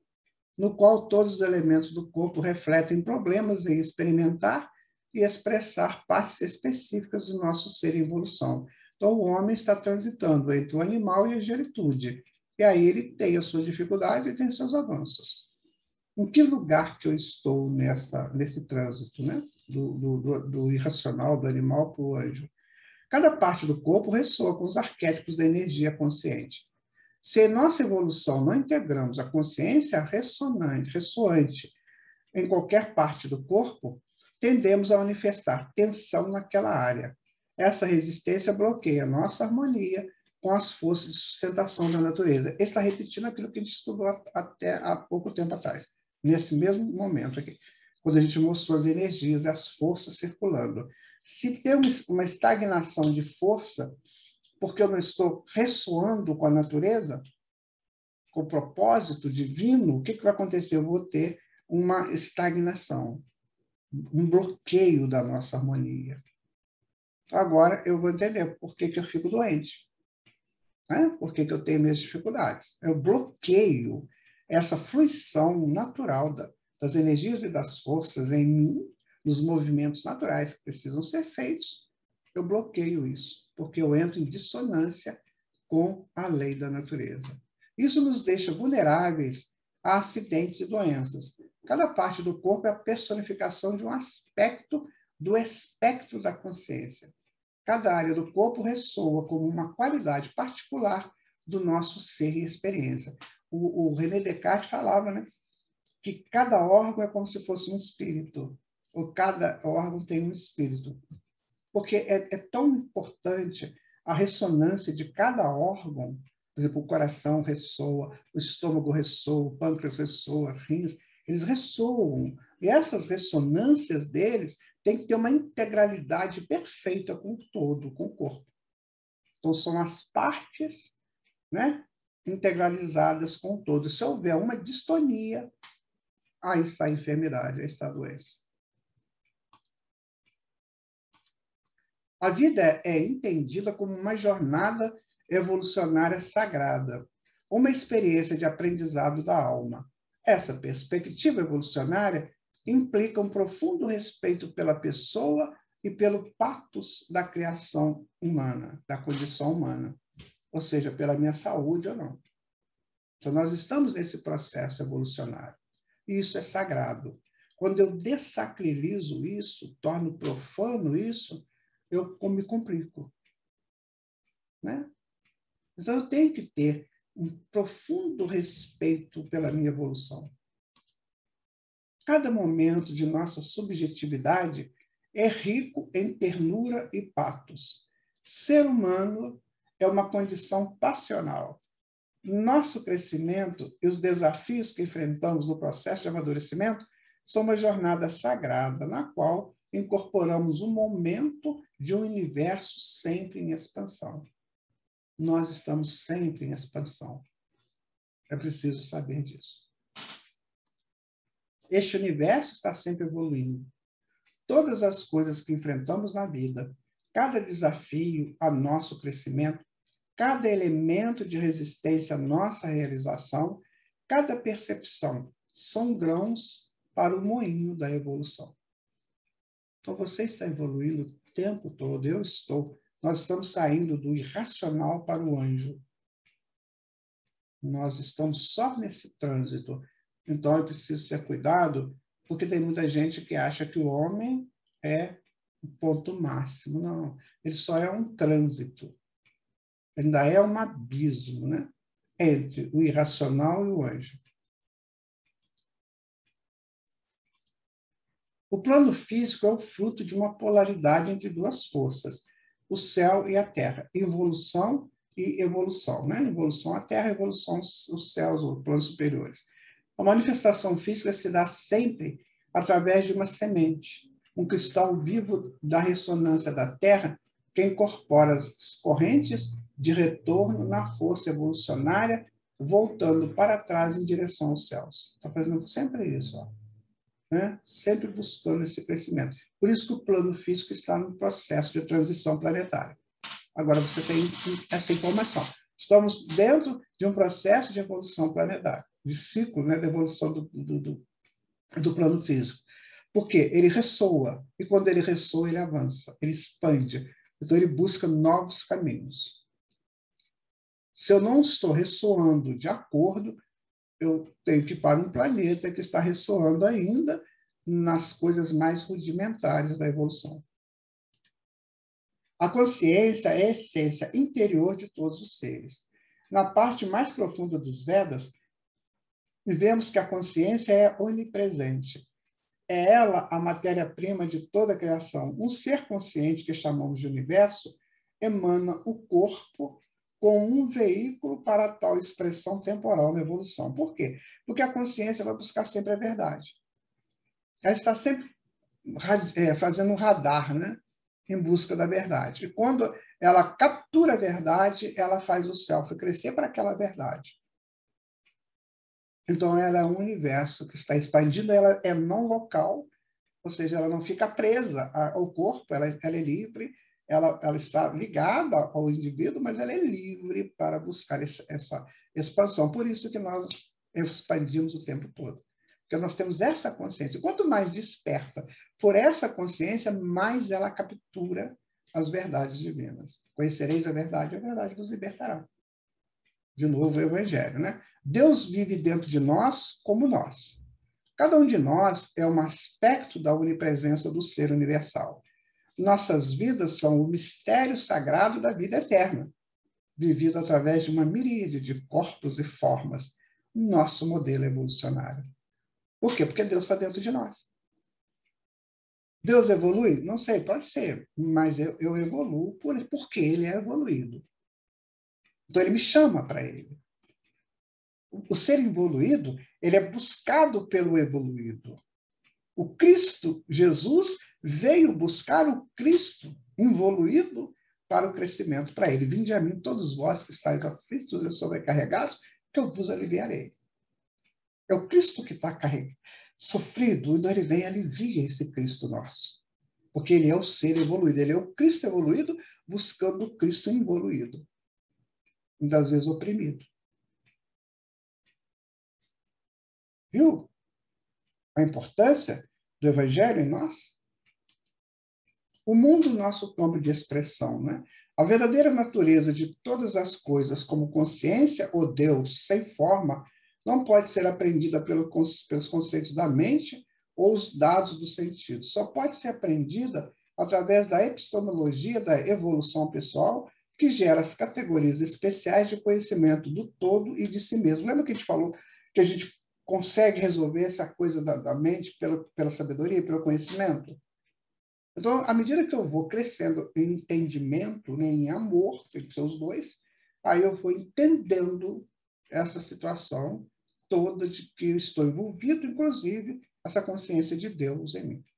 Speaker 2: no qual todos os elementos do corpo refletem problemas em experimentar e expressar partes específicas do nosso ser em evolução. Então, o homem está transitando entre o animal e a angelitude. E aí ele tem as suas dificuldades e tem seus avanços. Em que lugar que eu estou nessa, nesse trânsito, né? do, do, do irracional, do animal para o anjo? Cada parte do corpo ressoa com os arquétipos da energia consciente. Se em nossa evolução não integramos a consciência ressonante, ressoante em qualquer parte do corpo, tendemos a manifestar tensão naquela área. Essa resistência bloqueia a nossa harmonia com as forças de sustentação da natureza. Ele está repetindo aquilo que a gente estudou até há pouco tempo atrás, nesse mesmo momento aqui, quando a gente mostrou as energias e as forças circulando. Se tem uma estagnação de força, porque eu não estou ressoando com a natureza, com o propósito divino, o que, que vai acontecer? Eu vou ter uma estagnação, um bloqueio da nossa harmonia. Agora eu vou entender por que, que eu fico doente, né? Por que, que eu tenho minhas dificuldades. Eu bloqueio essa fluição natural da, das energias e das forças em mim, nos movimentos naturais que precisam ser feitos. Eu bloqueio isso, porque eu entro em dissonância com a lei da natureza. Isso nos deixa vulneráveis a acidentes e doenças. Cada parte do corpo é a personificação de um aspecto do espectro da consciência. Cada área do corpo ressoa como uma qualidade particular do nosso ser e experiência. O, o René Descartes falava, né, que cada órgão é como se fosse um espírito, ou cada órgão tem um espírito. Porque é, é tão importante a ressonância de cada órgão. Por exemplo, o coração ressoa, o estômago ressoa, o pâncreas ressoa, rins, eles ressoam. E essas ressonâncias deles têm que ter uma integralidade perfeita com o todo, com o corpo. Então, são as partes, né, integralizadas com o todo. Se houver uma distonia, aí está a enfermidade, aí está a doença. A vida é entendida como uma jornada evolucionária sagrada, uma experiência de aprendizado da alma. Essa perspectiva evolucionária implica um profundo respeito pela pessoa e pelo patos da criação humana, da condição humana, ou seja, pela minha saúde ou não. Então, nós estamos nesse processo evolucionário. E isso é sagrado. Quando eu dessacralizo isso, torno profano isso, eu me complico. Né? Então, eu tenho que ter um profundo respeito pela minha evolução. Cada momento de nossa subjetividade é rico em ternura e patos. Ser humano é uma condição passional. Nosso crescimento e os desafios que enfrentamos no processo de amadurecimento são uma jornada sagrada, na qual incorporamos um momento de um universo sempre em expansão. Nós estamos sempre em expansão. É preciso saber disso. Este universo está sempre evoluindo. Todas as coisas que enfrentamos na vida, cada desafio a nosso crescimento, cada elemento de resistência à nossa realização, cada percepção, são grãos para o moinho da evolução. Então, você está evoluindo o tempo todo, eu estou. Nós estamos saindo do irracional para o anjo. Nós estamos só nesse trânsito. Então, eu preciso ter cuidado, porque tem muita gente que acha que o homem é o ponto máximo. Não, ele só é um trânsito. Ainda é um abismo, né? Entre o irracional e o anjo. O plano físico é o fruto de uma polaridade entre duas forças. o céu e a terra, involução e evolução, né? Evolução a terra, evolução os céus, os planos superiores. A manifestação física se dá sempre através de uma semente, um cristal vivo da ressonância da terra que incorpora as correntes de retorno na força evolucionária, voltando para trás em direção aos céus. Está fazendo sempre isso, ó, né? Sempre buscando esse crescimento. Por isso que o plano físico está no processo de transição planetária. Agora você tem essa informação. Estamos dentro de um processo de evolução planetária, de ciclo, né, de evolução do, do, do, do plano físico. Porque ele ressoa, e quando ele ressoa, ele avança, ele expande. Então, ele busca novos caminhos. Se eu não estou ressoando de acordo, eu tenho que ir para um planeta que está ressoando ainda nas coisas mais rudimentares da evolução. A consciência é a essência interior de todos os seres. Na parte mais profunda dos Vedas, vemos que a consciência é onipresente. É ela a matéria-prima de toda a criação. Um ser consciente, que chamamos de universo, emana o corpo com um veículo para tal expressão temporal na evolução. Por quê? Porque a consciência vai buscar sempre a verdade. Ela está sempre é, fazendo um radar, né, em busca da verdade. E quando ela captura a verdade, ela faz o self crescer para aquela verdade. Então, ela é um universo que está expandindo, ela é não local, ou seja, ela não fica presa ao corpo, ela, ela é livre, ela, ela está ligada ao indivíduo, mas ela é livre para buscar essa, essa expansão. Por isso que nós expandimos o tempo todo. Porque nós temos essa consciência. Quanto mais desperta por essa consciência, mais ela captura as verdades divinas. Conhecereis a verdade, a verdade vos libertará. De novo, o Evangelho, né? Deus vive dentro de nós como nós. Cada um de nós é um aspecto da onipresença do ser universal. Nossas vidas são o mistério sagrado da vida eterna, vivido através de uma miríade de corpos e formas, nosso modelo evolucionário. Por quê? Porque Deus está dentro de nós. Deus evolui? Não sei, pode ser, mas eu, eu evoluo por, porque ele é evoluído. Então, ele me chama para ele. O ser evoluído, ele é buscado pelo evoluído. O Cristo, Jesus, veio buscar o Cristo evoluído para o crescimento para ele. Vinde a mim, todos vós que estáis aflitos e sobrecarregados, que eu vos aliviarei. É o Cristo que está carregado, sofrido, então ele vem e alivia esse Cristo nosso. Porque ele é o ser evoluído, ele é o Cristo evoluído buscando o Cristo involuído. Muitas vezes oprimido. Viu a importância do Evangelho em nós? O mundo, nosso campo de expressão, né? A verdadeira natureza de todas as coisas, como consciência ou Deus sem forma, não pode ser aprendida pelo, pelos conceitos da mente ou os dados dos sentidos. Só pode ser aprendida através da epistemologia da evolução pessoal, que gera as categorias especiais de conhecimento do todo e de si mesmo. Lembra que a gente falou que a gente consegue resolver essa coisa da, da mente pela, pela sabedoria, pelo conhecimento? Então, à medida que eu vou crescendo em entendimento, né, em amor, tem que ser os dois, aí eu vou entendendo essa situação toda de que eu estou envolvido, inclusive essa consciência de Deus em mim.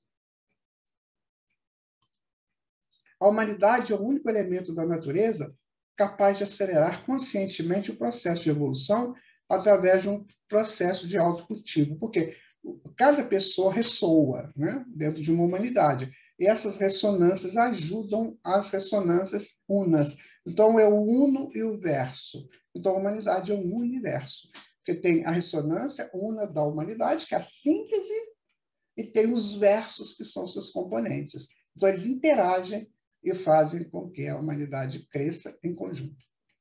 Speaker 2: A humanidade é o único elemento da natureza capaz de acelerar conscientemente o processo de evolução através de um processo de autocultivo, porque cada pessoa ressoa, né, dentro de uma humanidade, e essas ressonâncias ajudam as ressonâncias unas. Então, é o uno e o verso. Então, a humanidade é um universo, porque tem a ressonância una da humanidade, que é a síntese, e tem os versos, que são seus componentes. Então, eles interagem e fazem com que a humanidade cresça em conjunto.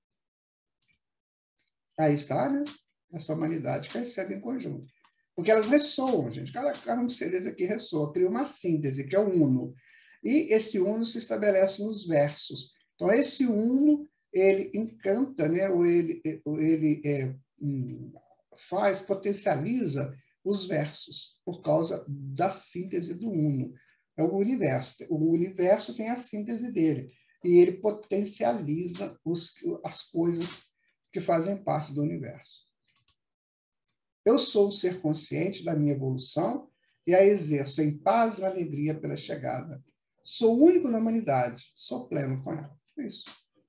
Speaker 2: Aí está, né? Essa humanidade crescendo em conjunto. Porque elas ressoam, gente. Cada, cada um deles aqui ressoa, cria uma síntese, que é o uno. E esse uno se estabelece nos versos. Então, esse uno, ele encanta, né? ou ele, ou ele é, faz, potencializa os versos, por causa da síntese do uno. É o universo. O universo tem a síntese dele. e ele potencializa os, as coisas que fazem parte do universo. Eu sou um ser consciente da minha evolução e a exerço em paz e na alegria pela chegada. Sou único na humanidade, sou pleno com ela. Isso.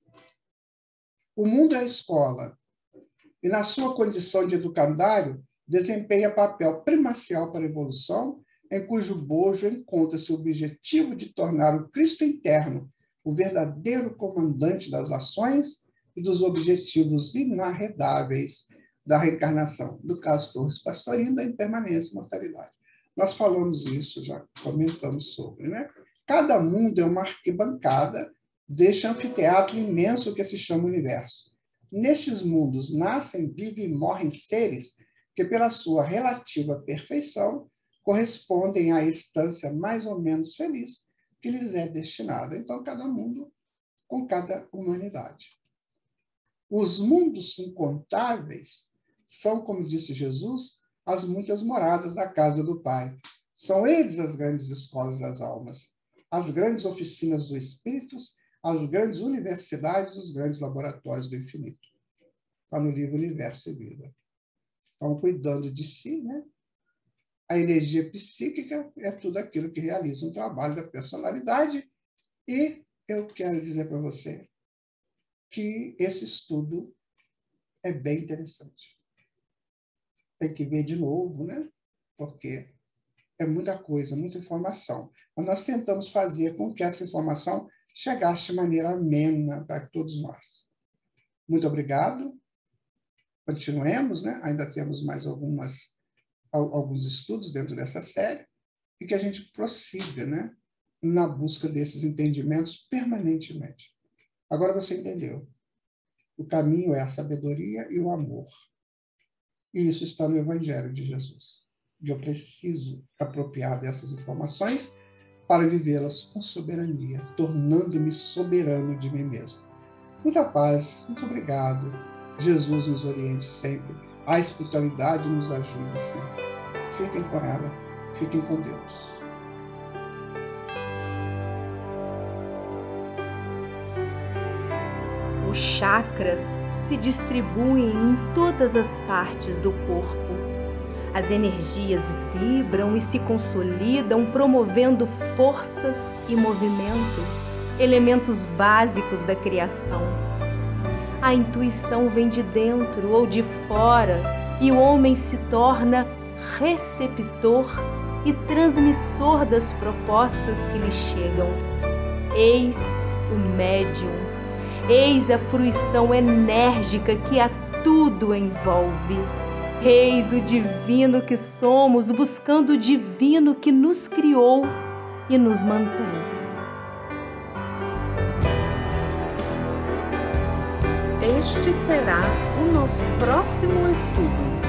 Speaker 2: O mundo é a escola, e na sua condição de educandário, desempenha papel primacial para a evolução, em cujo bojo encontra-se o objetivo de tornar o Cristo interno o verdadeiro comandante das ações e dos objetivos inarredáveis da reencarnação, do caso Torres Pastorino, da impermanência e mortalidade. Nós falamos isso, já comentamos sobre, né? Cada mundo é uma arquibancada deste anfiteatro imenso que se chama universo. Nestes mundos nascem, vivem e morrem seres que, pela sua relativa perfeição, correspondem à instância mais ou menos feliz que lhes é destinada. Então, cada mundo com cada humanidade. Os mundos incontáveis são, como disse Jesus, as muitas moradas da casa do Pai. São eles as grandes escolas das almas, as grandes oficinas do Espírito, as grandes universidades, os grandes laboratórios do infinito. Está no livro Universo e Vida. Então, cuidando de si, né? A energia psíquica é tudo aquilo que realiza um trabalho da personalidade. E eu quero dizer para você que esse estudo é bem interessante. Tem que ver de novo, né? Porque é muita coisa, muita informação. Mas nós tentamos fazer com que essa informação chegasse de maneira amena para todos nós. Muito obrigado. Continuemos, né? Ainda temos mais algumas, alguns estudos dentro dessa série e que a gente prossiga, né? Na busca desses entendimentos permanentemente. Agora você entendeu. O caminho é a sabedoria e o amor. E isso está no Evangelho de Jesus. E eu preciso apropriar dessas informações para vivê-las com soberania, tornando-me soberano de mim mesmo. Muita paz, muito obrigado. Jesus nos oriente sempre. A espiritualidade nos ajuda sempre. Fiquem com ela, fiquem com Deus.
Speaker 3: Os chakras se distribuem em todas as partes do corpo. As energias vibram e se consolidam, promovendo forças e movimentos, elementos básicos da criação. A intuição vem de dentro ou de fora e o homem se torna receptor e transmissor das propostas que lhe chegam. Eis o médium, eis a fruição enérgica que a tudo envolve. Eis o divino que somos, buscando o divino que nos criou e nos mantém.
Speaker 4: Este será o nosso próximo estudo.